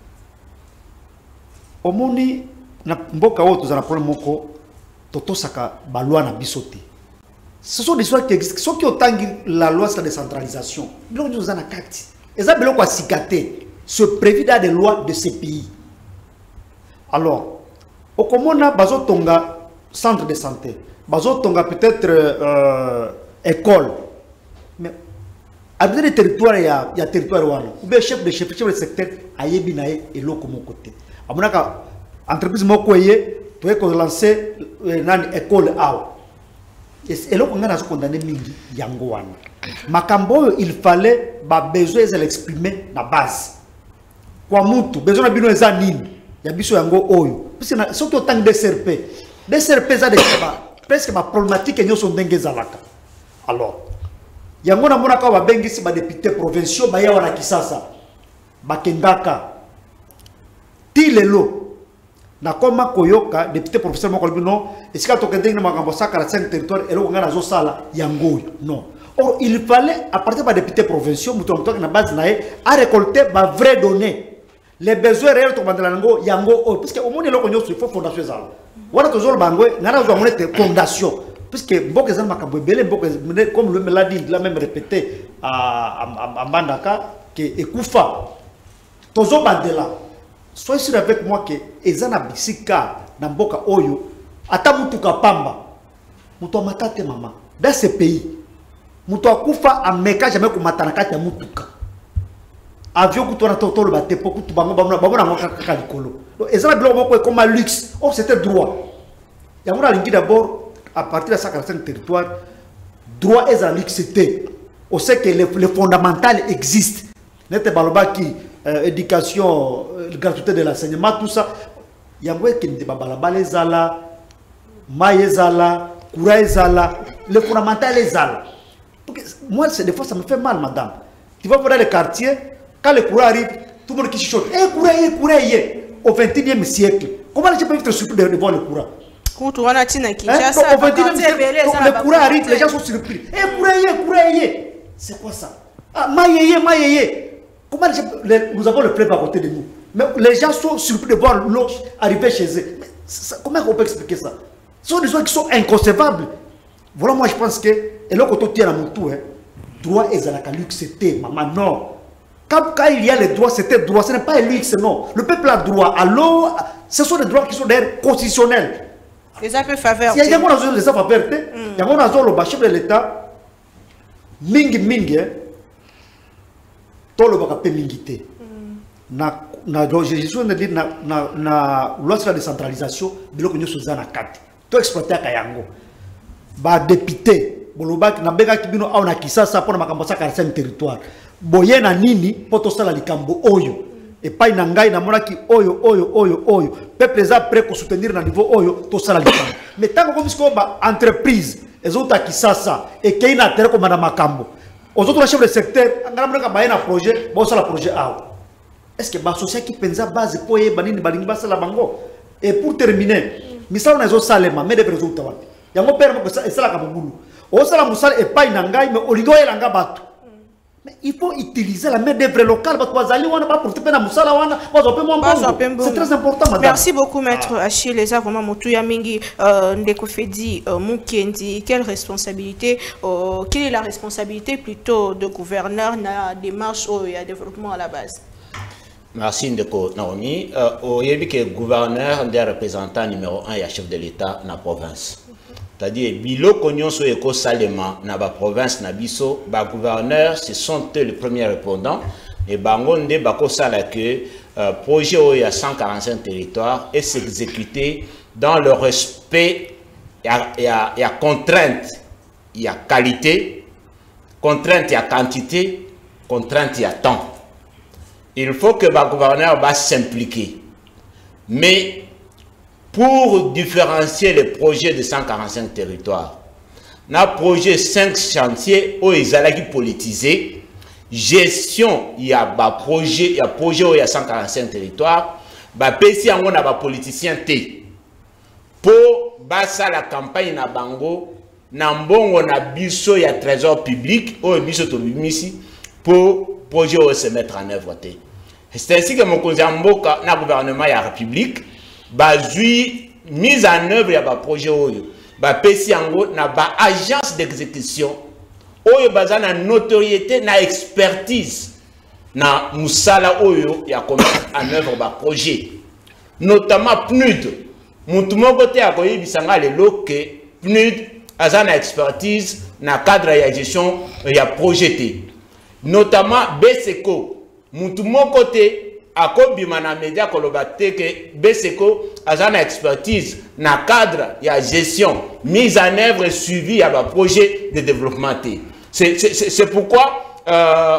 au moni na mboka oto za na problème moko toto saka balwa na bisoté. Ce sont des choses qui existent. Ceux qui ont la loi sur la décentralisation, biloko nous en a kati. Et ça biloko a sikaté se prévu dans des lois de ces pays. Alors, au komona bazo tonga centre de santé, bazo tonga peut-être euh, école. Mais à des territoires il y a il y a territoire wana. Ou bien chef de chef chef de secteur ayebi na e eloko mon côté. Amonaka entreprise moko yé pour que lancer une école awa. Et là, on a condamné mingi yango wana. Makambo il fallait ba besoin de l'exprimer na base. Kwa mutu besoin na bino eza nini? Ya biso yango oyo. Parce que surtout autant de D R P. D R P za de presque ma problématique et nyoso ndenge zalaka. Alors, yango na mona ka ba bengisi ba député provinciaux ba ya wana kisasa. Ba kendaka. Ti lelo na koma koyoka député professeur moko non est-ce que to kendeng na makambo sa quarante-cinq territoires et lo ngana zo sala yango non. Or il fallait à partir de députés provinciaux muto muto na base na a récolter ba vraies données les besoins réels to bandela ngo yango parce que au monde lo konyo il faut fondation za wana to zo bangwe ngana zo monete fondation puisque mboke za makambo belé mboke comme le maladie l'a même répété à à Mbandaka que ekufa to zo bandela. Soyez sûr avec moi que ezana bisika na mboka oyo ata mutuka pamba muto matate mama dans ce pays muto akufa ameka jamais ko matana kati ya mutuka avion kutona totolo bate poku tu bango bango bango na ngoka kaka likolo donc ezana bilo moko comme un luxe or c'était droit ya mona lingi d'abord à partir de cent quarante-cinq territoires droit est un luxe c'était on sait que le, le fondamental existe nete baloba qui euh, éducation, euh, gratuité de l'enseignement, tout ça. Il y a un qui me dit balabala zala, maye zala, koura zala, le fondamental est zala. Moi, des fois, ça me fait mal, madame. Tu vas voir dans les quartiers, quand le courant arrive, tout le monde qui chuchote. Eh, courant, eh, courant, eh. Au vingt et unième siècle, comment les gens peuvent être surpris de voir le courant? Hein? Donc, au vingt et unième siècle, le courant arrive, les gens sont surpris. Eh, courant, eh, courant, eh. C'est quoi ça? Ah, maïe, maïe. Comment les gens, les, nous avons le fleuve à côté de nous. Mais les gens sont surpris de voir l'eau arriver chez eux. Mais ça, comment on peut expliquer ça? Ce sont des choses qui sont inconcevables. Voilà, moi je pense que, et là, quand on tient à mon tour, hein, droit et la c'était, maman, non. Quand, quand il y a les droits, c'était droit, ce n'est pas luxe, non. Le peuple a droit à l'eau, ce sont des droits qui sont d'ailleurs constitutionnels. Les affaires faveurs. Il y a des gens les affaires faveurs, il y a des gens le chef de l'État, mingi mingi, tout le monde a mingité. Na na gestion de na na na loi sur la décentralisation, biloko nyo soza na kati. To exploiter kayango. Ba député, bolobaki na beka kibino au na kisasa pona makambo sa quarante-cinq territoire. Boye na nini poto sala likambo oyo. Et pas na ngai na monaki oyo oyo oyo oyo. Peuple za prêt pour soutenir na niveau oyo to sala likambo. Mais tant que comme ba entreprise, ezota kisasa et keina tere ko na makambo. Aux autres chefs de secteur, ngala monaka ba na projet, bo sala projet awo. Est-ce que la société qui pense à base pour y banini balingi basala bango? Et pour terminer, misala na zo salema mais des résultats wapi? Yango père ko ça sala ka mabulu. O sala musala et pas inangai mais oligo elanga batu. Mais il faut utiliser la main d'œuvre locale parce que bazali wana pas pour te na musala wana bazo pe mo mbongo. C'est très important madame. Merci beaucoup maître Achille les a vraiment motuya mingi euh, ndeko Fedi euh, Mukendi, quelle responsabilité euh, quelle est la responsabilité plutôt de gouverneur na démarche au et à développement à la base? Merci Ndeko Naomi. Euh, au Yébi que gouverneur des représentants numéro un et chef de l'État dans la province. C'est-à-dire, Bilo Konyon so Eko Salema dans la province Nabiso, ba gouverneur, ce sont eux les premiers répondants. Et Bangonde Bako Sala que euh, projet où il y a cent quarante-cinq territoires et s'exécuter dans le respect, il y a, il y a, il y a contrainte, il y a qualité, contrainte, il y a quantité, contrainte, il y a temps. Il faut que le gouverneur va s'impliquer. Mais pour différencier les projets de cent quarante-cinq territoires, dans le projet cinq chantiers où ils ont politisé, gestion, il y a un projet, il y a projet où il y a cent quarante-cinq territoires, bah P C on a un politicien T. Pour basa la campagne na bango, nambongo na biso il y a trésor public, où biso to bimisi pour projet où se mettre en œuvre. C'est ainsi que mon conseil Mboka na gouvernement ya République bazui mise en œuvre ya ba projet oyo ba pesi yango na ba agence d'exécution oyo baza na notoriété na expertise na musala oyo ya commettre en œuvre ba projet notamment P N U D mutu moko te akoyebisanga lelo ke P N U D aza na expertise na cadre ya gestion ya projet te notamment BESECO mutu moko te akobima na média koloba te ke BESECO aza na expertise na cadre ya gestion mise en œuvre et suivi ya ba projet de développement te. C'est pourquoi euh,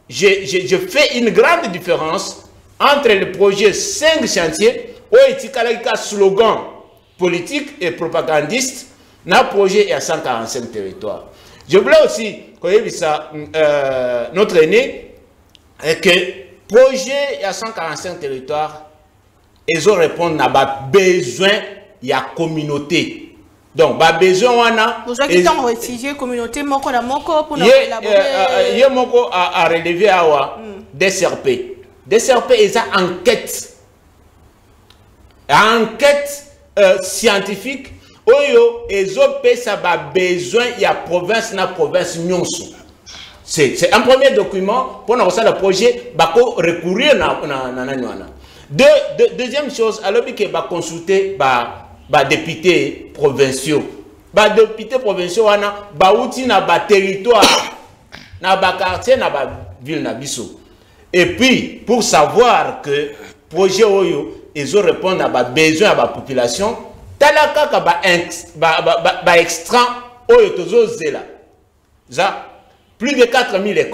je fais une grande différence entre le projet cinq chantiers où il y a un slogan politique et propagandiste dans le projet à cent quarante-cinq territoires. Je voulais aussi que ça, euh, notre aîné et que projet à cent quarante-cinq territoires, ils ont répondu à besoin de la communauté. Donc, bah besoin on a. Vous avez tant réfugié communauté moko na moko pour nous élaborer. Il y a moko à relever à D C R P. D C R P est en enquête, enquête euh, scientifique. Oyo ezopé ça ba besoin il y a province na province nyonso. C'est un premier document pour nous le projet bako recourir na na na na. Deux de, deuxième chose alors que ba consulter ba ba députés provinciaux. Ba députés provinciaux wana ba outil na ba territoire na ba quartier na ba ville na biso. Et puis pour savoir que projet oyo ils ont répondre à ba besoin à ba population talaka ka ba ba ba, ba extra oyo tozo zela za plus de quatre mille écoles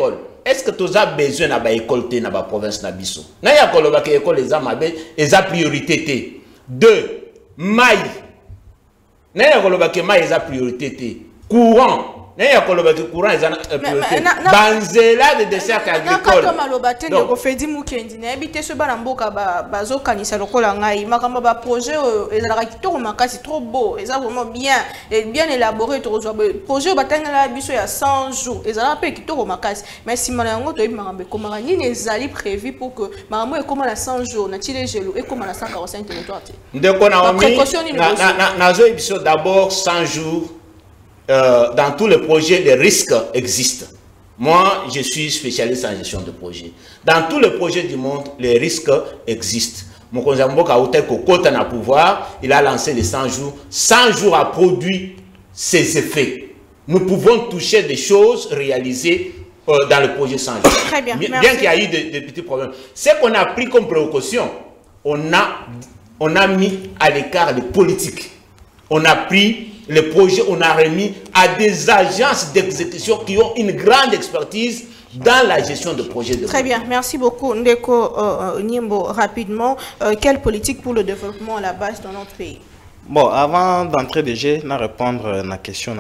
est-ce que tu as besoin de l'école dans la province de Nabiso? Il y a une école les amis et la priorité. Deux, maï. Il y a une maï et la priorité. Courant. Il y a une courant et la priorité. Banzela de dessert agricole. Donc, Fedi Mukendi, n'habite ce balamboka bazo kanisa lokola ngai makamba ba projet ezalaka kitoko makasi trop beau, eza vraiment bien et bien élaboré to zo projet batangala biso ya cent jours, ezalaka pe kitoko makasi. Mais si malango to yimanga komaka nini ezali prévu pour que makambo ekoma na cent jours na tile gelo ekoma na cent quarante-cinq territoire te. Ndeko na omi na na na zo biso d'abord cent jours. Euh, dans tous les projets, les risques existent. Moi, je suis spécialiste en gestion de projet. Dans tous les projets du monde, les risques existent. Mon conseiller Kaoutek Kokota na pouvoir, il a lancé les cent jours. cent jours a produit ses effets. Nous pouvons toucher des choses réalisées euh, dans le projet cent jours. Très bien. Bien, bien qu'il y a eu des, des petits problèmes. Ce qu'on a pris comme précaution, on a, on a mis à l'écart les politiques. On a pris les projets, on a remis à des agences d'exécution qui ont une grande expertise dans la gestion de projets de Très bien, merci beaucoup. Ndeko euh, Nimbo, rapidement, euh, quelle politique pour le développement à la base dans notre pays? Bon, avant d'entrer déjà, je vais répondre à la question.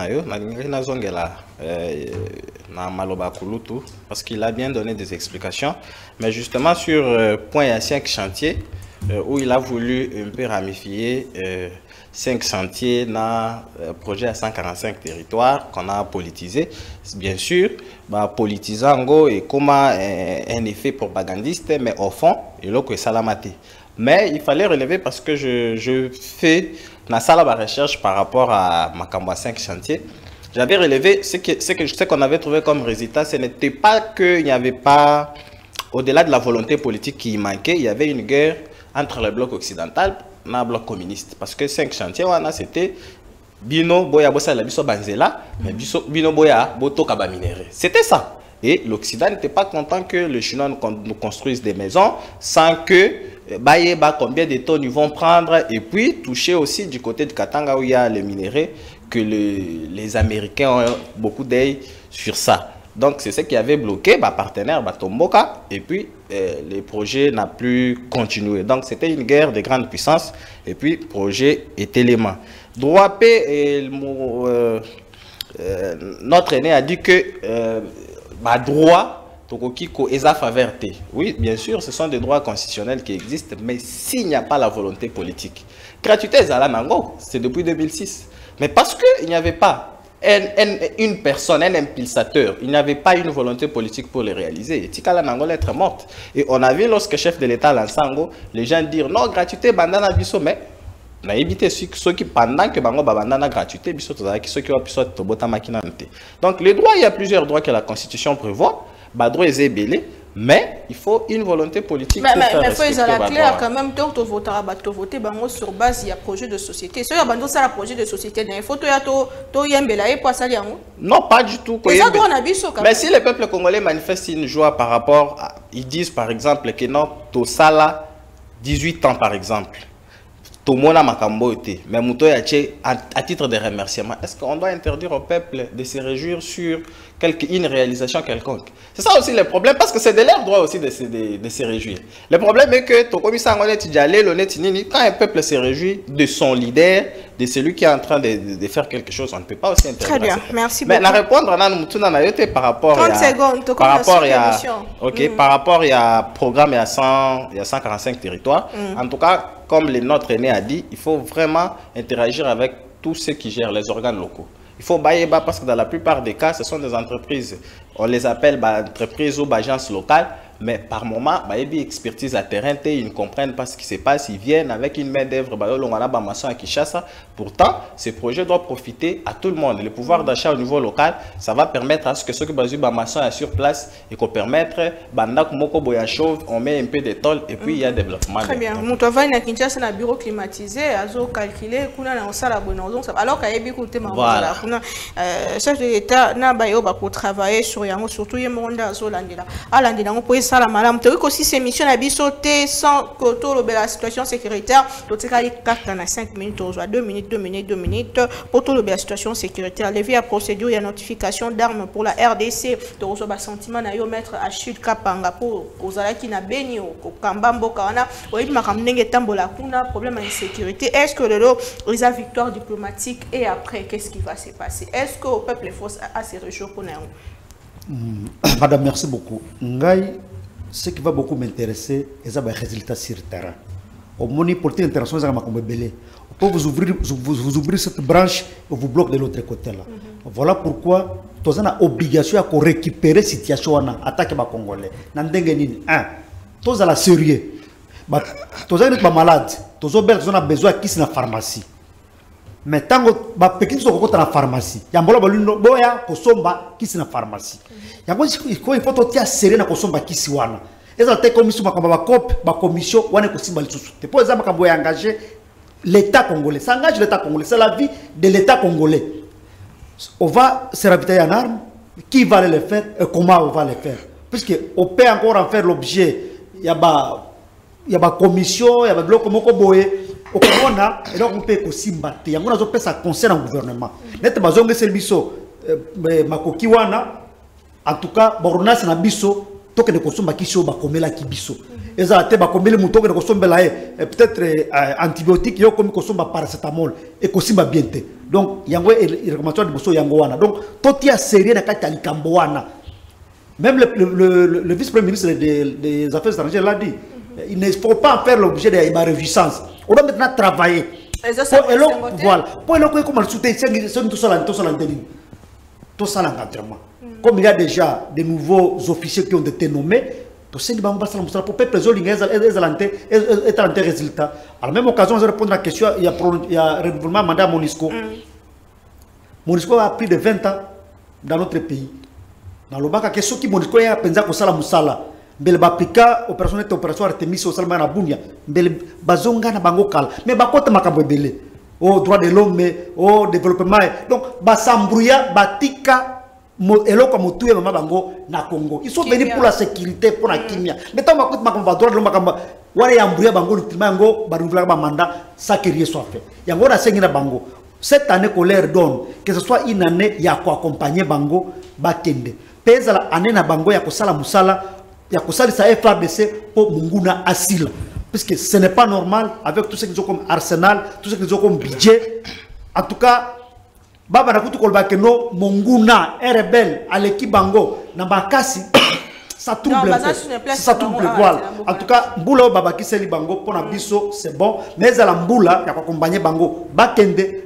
Parce qu'il a bien donné des explications. Mais justement, sur euh, point, il y a cinq chantiers euh, où il a voulu un peu ramifier euh, cinq chantiers dans le projet à cent quarante-cinq territoires qu'on a politisé. Bien sûr, bah, politisant et comment euh, un effet propagandiste, mais au fond, il est salamate. Mais il fallait relever parce que je, je fais la salle de recherche par rapport à Makamba cinq chantiers. J'avais relevé ce que ce que je sais qu'on avait trouvé comme résultat, ce n'était pas qu'il n'y avait pas, au-delà de la volonté politique qui manquait, il y avait une guerre entre le bloc occidental et le bloc communiste. Parce que cinq chantiers, c'était Bino Boya Bossa la Biso Banzela, mais Bino Boya Boto Kaba Minéré. C'était ça. Et l'Occident n'était pas content que les Chinois nous construisent des maisons sans que Baye ba combien de tonnes ils vont prendre et puis toucher aussi du côté de Katanga où il y a les minéraux que le, les Américains ont beaucoup d'œil sur ça. Donc c'est ce qui avait bloqué ma partenaire Batomboka et puis euh, les projets n'ont plus continué. Donc c'était une guerre de grande puissance et puis le projet est élément. Droit P, et, euh, euh, notre aîné a dit que euh, bah, droit oui, bien sûr, ce sont des droits constitutionnels qui existent, mais s'il n'y a pas la volonté politique. Gratuité, c'est depuis deux mille six. Mais parce qu'il n'y avait pas un, un, une personne, un impulsateur, il n'y avait pas une volonté politique pour les réaliser. Tikala Nango lettre morte. Et on a vu lorsque le chef de l'État Lansango, les gens dire non, gratuité, bandana biso, mais on a évité ceux qui, pendant que bango bandana gratuité, biso, ceux qui ont pu sortir au bota maquinante. Donc, les droits, il y a plusieurs droits que la Constitution prévoit. Badro est belé, mais il faut une volonté politique. Mais pour faire il faut respecter la clair quand même tant que tu voteras, tu voter sur base il y a projet de société. Si il y a ça projet de société, il faut que tu y aies pas ça. Non, pas du tout. Mais, ça doit en mais si le peuple congolais manifeste une joie par rapport, à, ils disent par exemple que non, tu ça là dix-huit ans par exemple. Tout le monde a makambo mais Mouto à titre de remerciement, est-ce qu'on doit interdire au peuple de se réjouir sur quelque, une réalisation quelconque? C'est ça aussi le problème, parce que c'est de leur droit aussi de se, de, de se réjouir. Le problème est que quand un peuple se réjouit de son leader, de celui qui est en train de, de, de faire quelque chose, on ne peut pas aussi interdire. Très bien, merci mais beaucoup. Mais la répondre à par rapport à secondes, par rapport à ok mm. par rapport à programme il y a cent il y a cent quarante-cinq territoires. Mm. En tout cas, comme le, notre aîné a dit, il faut vraiment interagir avec tous ceux qui gèrent les organes locaux. Il faut bailler bas parce que dans la plupart des cas, ce sont des entreprises. On les appelle bah, entreprises ou bah, agences locales. Mais par moment, bah, il y a une expertise à terrain, ils ne comprennent pas ce qui se passe, ils viennent avec une main d'œuvre, bah, à Kinshasa. Pourtant, ce projet doit profiter à tout le monde. Le pouvoir d'achat au niveau local, ça va permettre à ce que ceux qui sont sur place et qu'on permette, on met un peu de tôle et puis il y a développement. Très bien. Mon travail à Kinshasa, c'est un bureau climatisé, à calculer, alors qu'il y a beaucoup de temps. Voilà. Chef de l'État, pour travailler sur Yango, surtout il y a un monde à Zolandela. À l'Andela, on peut ça madame tu aussi ces missions à bisoté sans que tout la situation sécuritaire tout ce qui quatre dans cinq minutes ou deux minutes deux minutes deux minutes pour tout la situation sécuritaire lever la procédure et notification d'armes pour la R D C tu reçois ba sentiment na yo mettre à chute kapanga pour kozala qui na beni au kambambo kana oyebi makamnenge tambola kuna problème d'insécurité est-ce que le lot les victoire diplomatique et après qu'est-ce qui va se passer est-ce que au peuple force à se réchauffer pour nous madame merci beaucoup ngai ce qui va beaucoup m'intéresser c'est les résultats sur le terrain au moni politique internationale ça m'a belé pour vous ouvrir vous, vous ouvrir cette branche et vous bloquez de l'autre côté là mm -hmm. Voilà pourquoi tous on a obligation à récupérer situation na attaquer ba congolais na ndenge nini un tous à la sérieux ba tous on est malade tous on a besoin qui na pharmacie mais tango ba pekin so ko na pharmacie ya mbolo ba luno boya ko somba qui na pharmacie ya ko il faut to tia serena na ko somba kisi wana eza te commission ba ba cop ba commission wana ko simba lisusu te po eza ba ka boya engager l'État congolais, s'engage l'État congolais, c'est la vie de l'État congolais. On va se ravitailler en armes, qui va le faire et comment on va le faire. Puisqu'on peut encore en faire l'objet, il y a une commission, il y a un bloc comme on a, et donc on peut aussi battre. Il y a un peu ça concerne le gouvernement. Net bazonge c'est biso, makoki wana, en tout cas, borona c'est na biso, toke de consommer kiso ba komela kibiso. Et ça a été bakombele mutoke de consommer là peut-être antibiotiques yo comme consommer paracétamol et consommer bien te. Donc yango il recommandation de boso yango wana. Donc toti a sérieux na kati likambo wana. Même le, le, le, le vice-premier ministre des, des Affaires étrangères l'a dit. Mm-hmm. Il ne faut pas en faire l'objet de ma réjouissance. On doit maintenant travailler. Et ça, pour elo, voilà. Pour elo, comment le soutien, c'est tout ça, tout ça, tout ça l'encadrement. Comme il y a déjà de nouveaux officiers qui ont été nommés, tout ça, pour le peuple est un résultat. À la même occasion, je vais répondre à la question, il y a, il y a renouvellement mandat à Monisco. Mm. Monisco a pris de vingt ans dans notre pays. Dans le bac, question qui Monisco a pensé que ça la musala. Bel baplika opération est opération Artemis au Salman na Bunia. Bel bazonga na bango kala. Mais bakota makambo belé. Au droit de l'homme, au développement. Donc basambrouya batika eloko motu ya mama bango na Congo. Ils sont venus pour la sécurité, pour la kimia. Mais tant bakota makambo droit de l'homme makambo wale yambrouya bango ultima ngo baruvula ba mandat ça que rien soit fait. Yango na sengi na bango. Cette année qu'on leur donne, que ce soit une année ya ko accompagner bango bakende. Pesa la année na bango ya ko sala musala ya ko sala sa F A R D C pour munguna asile. Parce que ce n'est pas normal avec tout ce qu'ils ont comme arsenal, tout ce qu'ils ont comme budget. En tout cas, baba na kutu kolba que no munguna est rebelle à l'équipe bango na bakasi ça trouble ça trouble voilà. En tout cas, mbula baba kiseli bango pour na biso c'est bon, mais à la mbula ya ko accompagner bango bakende.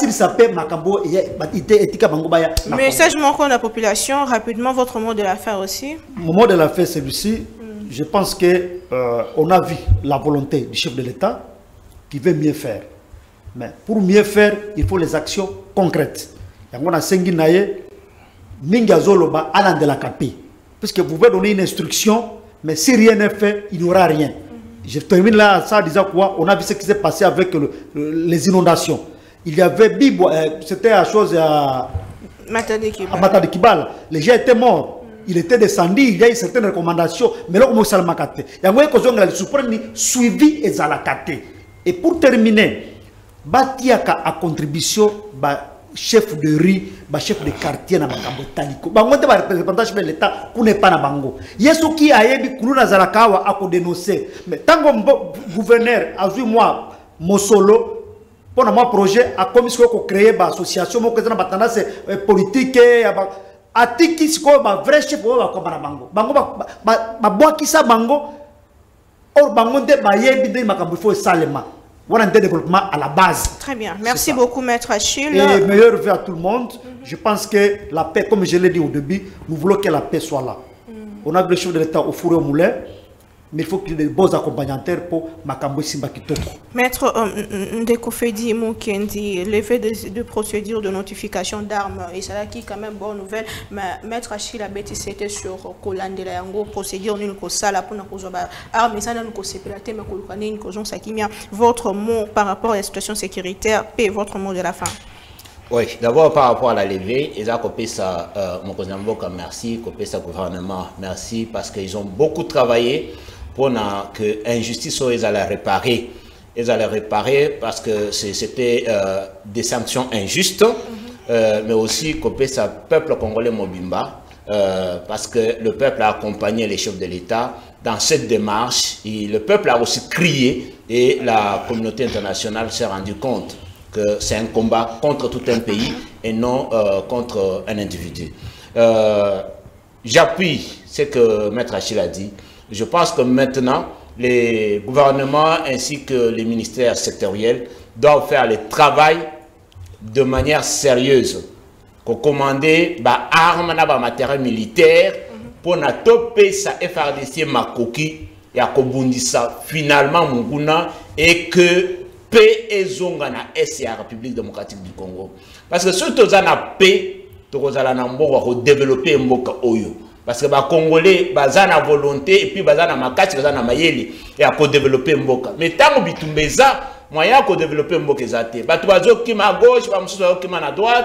Message manquant à la population, rapidement votre mot de la fin aussi. Mon mot de la fin, celui-ci, mm. je pense que euh, on a vu la volonté du chef de l'État qui veut mieux faire. Mais pour mieux faire, il faut les actions concrètes. On a sengi naye minga zoloba alan de la capi. Puisque vous pouvez donner une instruction, mais si rien n'est fait, il n'y aura rien. Mm. Je termine là ça en disant quoi? On a vu ce qui s'est passé avec le, le, les inondations. Il y avait Bibo, euh, c'était la chose à Matadi Kibal. Les gens étaient morts. Il était descendu, il y a eu certaines recommandations. Mais là, on a il y a un suivi et zalakate. Et pour terminer, Batiaka a contribution, chef de riz, chef de quartier na makambo taliko. Bango te ba représentation de l'État ku ne pas na bango. Yesu ki ayebi kuluna zalakawa a ko dénoncer. Mais tango gouverneur a vu moi Mosolo pour mon projet, à commission qu'on crée une association, qui a tendance politique, à tiki qui est vrai chef pour la bango. Bango, ma bois qui sa bango, or bango de baye bide makambo faut salema. Voilà un développement à la base. Très bien, merci beaucoup maître Achille. Et meilleur vœu à tout le monde. Mm-hmm. Je pense que la paix, comme je l'ai dit au début, nous voulons que la paix soit là. Mm. On a le chef de l'État au four et au moulin. Mais il faut qu'il y ait des bons accompagnateurs pour Makambo Simba Kitoko. Maître Ndekofedi Moukendi, l'effet de, de procédure de notification d'armes, et c'est là qui est quand même bonne nouvelle. Mais Maître Achille Abeti, c'était sur Kolandela Yango, procédure d'une kosala pour nous armes, et ça n'a pas séparé, mais qu'on une cause sakimia. Votre mot par rapport à la situation sécuritaire et votre mot de la fin. Oui, d'abord par rapport à la levée, ils ont coupé ça, euh, mon cousin Mboka, merci, coupé ça gouvernement, merci, parce qu'ils ont beaucoup travaillé pour que l'injustice, ils allaient réparer. Ils allaient réparer parce que c'était euh, des sanctions injustes, mm-hmm. euh, mais aussi coupé ça peuple congolais Mobimba, euh, parce que le peuple a accompagné les chefs de l'État dans cette démarche, et le peuple a aussi crié, et la communauté internationale s'est rendue compte que c'est un combat contre tout un pays et non euh, contre un individu. Euh, J'appuie ce que Maître Achille a dit. Je pense que maintenant, les gouvernements ainsi que les ministères sectoriels doivent faire le travail de manière sérieuse. Pour commander des armes, des matériel militaire, pour na topé sa F R D C Makoki et à Kobundisa finalement Munguna et que paix et zonga na S A République démocratique du Congo. Parce que surtout dans la paix, tu vas développer mboka oyo. Parce que les Congolais, ils ont la volonté et puis ils ont la makati, ils ont la mayeli et à développer mboka. Mais tant que bitumbeza, moyen de développer mboka zate. Ba tu vas qui à gauche, ba mususu qui à droite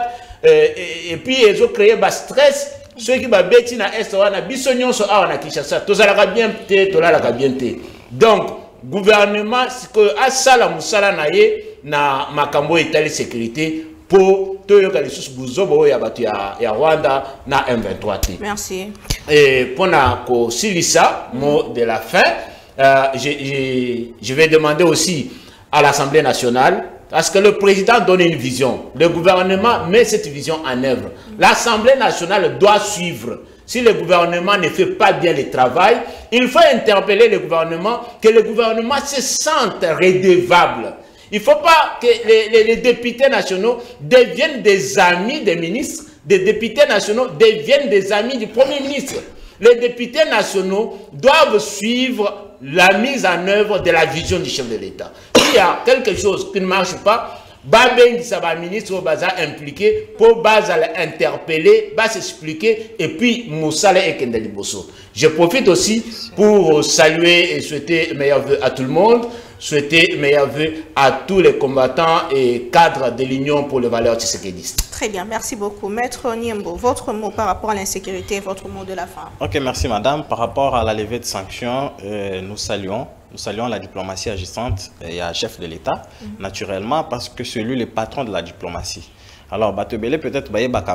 et puis ils ont créé ba stress. Ceux qui ont bêti na est wana biso nyonso awa na Kinshasa. Tozalaka bien te, tolalaka bien te. Donc gouvernement que asala musala na ye na makambo etali sécurité pour toyoka lisusu buzobo ya batu ya, ya Rwanda na M vingt-trois T. Merci. Et pour na ko silisa mot de la fin, euh, je, je, je vais demander aussi à l'Assemblée nationale parce que le président donne une vision, le gouvernement met cette vision en œuvre. L'Assemblée nationale doit suivre. Si le gouvernement ne fait pas bien le travail, il faut interpeller le gouvernement, que le gouvernement se sente redevable. Il ne faut pas que les, les, les députés nationaux deviennent des amis des ministres, des députés nationaux deviennent des amis du Premier ministre. Les députés nationaux doivent suivre la mise en œuvre de la vision du chef de l'État. S'il y a quelque chose qui ne marche pas, Babeng Saba ministre baza impliqué pour baza interpeller, bas s'expliquer et puis Moussale et Kendali Bosso. Je profite aussi pour saluer et souhaiter meilleurs vœux à tout le monde, souhaiter meilleurs vœux à tous les combattants et cadres de l'Union pour les valeurs tshisekidistes. Très bien, merci beaucoup. Maître Niembo, votre mot par rapport à l'insécurité, votre mot de la fin. Ok, merci madame. Par rapport à la levée de sanctions, euh, nous saluons. Nous saluons la diplomatie agissante et à chef de l'État, mm-hmm. naturellement, parce que c'est lui le patron de la diplomatie. Alors, Batebele, peut-être,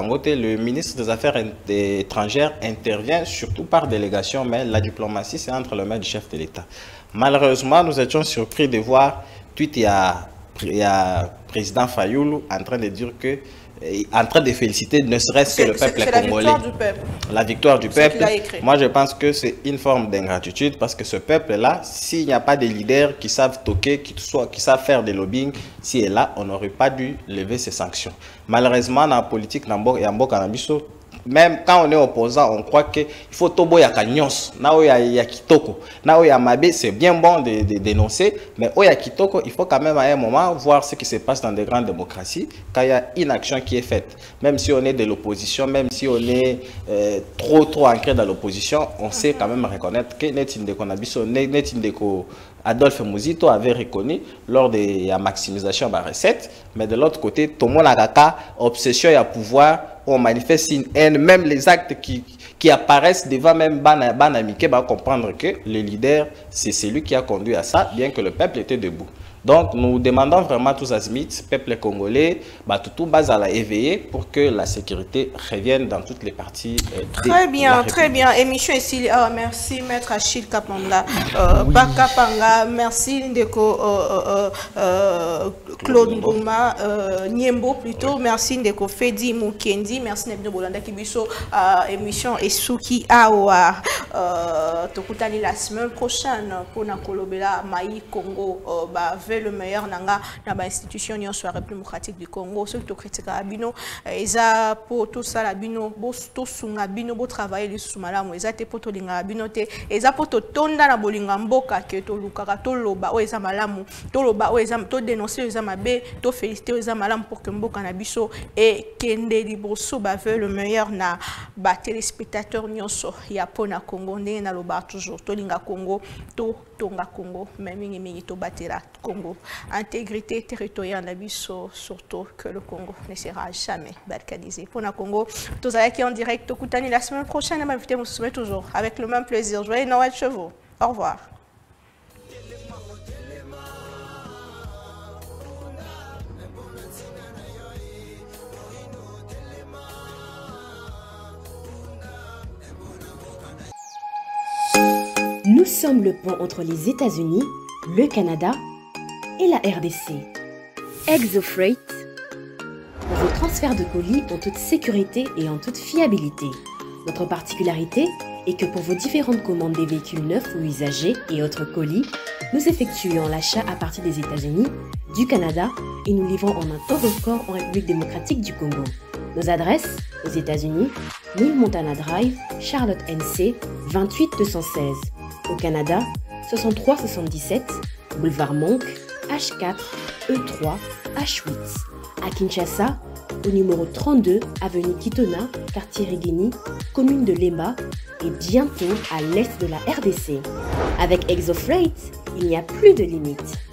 le ministre des Affaires étrangères intervient surtout par délégation, mais la diplomatie, c'est entre les mains du chef de l'État. Malheureusement, nous étions surpris de voir tweet il y a, il y a président Fayoulou en train de dire que en train de féliciter ne serait-ce que le peuple congolais. La victoire du peuple. La victoire du peuple. Moi, je pense que c'est une forme d'ingratitude parce que ce peuple-là, s'il n'y a pas de leaders qui savent toquer, qui, soit, qui savent faire des lobbying, si et là, on n'aurait pas dû lever ces sanctions. Malheureusement, dans la politique, même quand on est opposant, on croit qu'il faut tobo ya kanyos, na o ya ya kitoko, na o ya mabe, c'est bien bon de, de dénoncer, mais o ya kitoko, il faut quand même à un moment voir ce qui se passe dans des grandes démocraties, quand il y a une action qui est faite. Même si on est de l'opposition, même si on est euh, trop trop ancré dans l'opposition, on sait quand même reconnaître que Netindeko Nabiso, Netindeko Adolphe Mouzito avait reconnu lors de la maximisation de la recette, mais de l'autre côté, tout le monde a kaka obsession et à pouvoir, on manifeste une haine, même les actes qui, qui apparaissent devant même Banamike, va comprendre que le leader, c'est celui qui a conduit à ça, bien que le peuple était debout. Donc, nous demandons vraiment tous azimuts, peuple congolais, bah, tout, tout base à la éveiller pour que la sécurité revienne dans toutes les parties. Euh, très bien, très bien. Émission ici, oh, merci Maître Achille Kapanga, euh, oui. Bakapanga, merci Ndeko euh, euh, euh, Claude Ngouma, euh, Niembo plutôt, oui. Merci Ndeko Fedi Mukendi, merci Nebno Bolanda Kibiso, euh, émission Esuki Awa, euh, Tokutani la semaine prochaine pour Nakolobela Maï Congo, euh, bah, le meilleur nanga na ba institution ni sur la République démocratique du Congo ceux qui critiquent abino eza pour tout ça la bino bo to sunga bino bo travailler les sous malamu eza te poto linga abino te eza poto tonda na bolinga mboka ke to lukaka to loba o eza malamu to loba o eza to dénoncer eza mabe to féliciter eza malamu pour que mboka na biso et kende liboso ba veut le meilleur na ba téléspectateurs téléspectateurs nyonso ya pona Congo ndenge na loba toujours tolinga Congo to tonga Congo mais mingi mingi to batera Congo intégrité territoriale na biso surtout que le Congo ne sera jamais balkanisé pona Congo tous qui en direct to kutani la semaine prochaine ma invité vous toujours avec le même plaisir. Joyeux Noël chez vous. Au revoir. Nous sommes le pont entre les États-Unis, le Canada et la R D C. ExoFreight, pour vos transferts de colis en toute sécurité et en toute fiabilité. Notre particularité est que pour vos différentes commandes des véhicules neufs ou usagés et autres colis, nous effectuons l'achat à partir des États-Unis, du Canada et nous livrons en un temps record en République démocratique du Congo. Nos adresses aux États-Unis, mille Montana Drive, Charlotte N C, vingt-huit deux cent seize. Au Canada, soixante-trois soixante-dix-sept, boulevard Monk, H quatre, E trois, H huit. À Kinshasa, au numéro trente-deux, avenue Kitona, quartier Rigini, commune de Lemba et bientôt à l'est de la R D C. Avec ExoFreight, il n'y a plus de limites.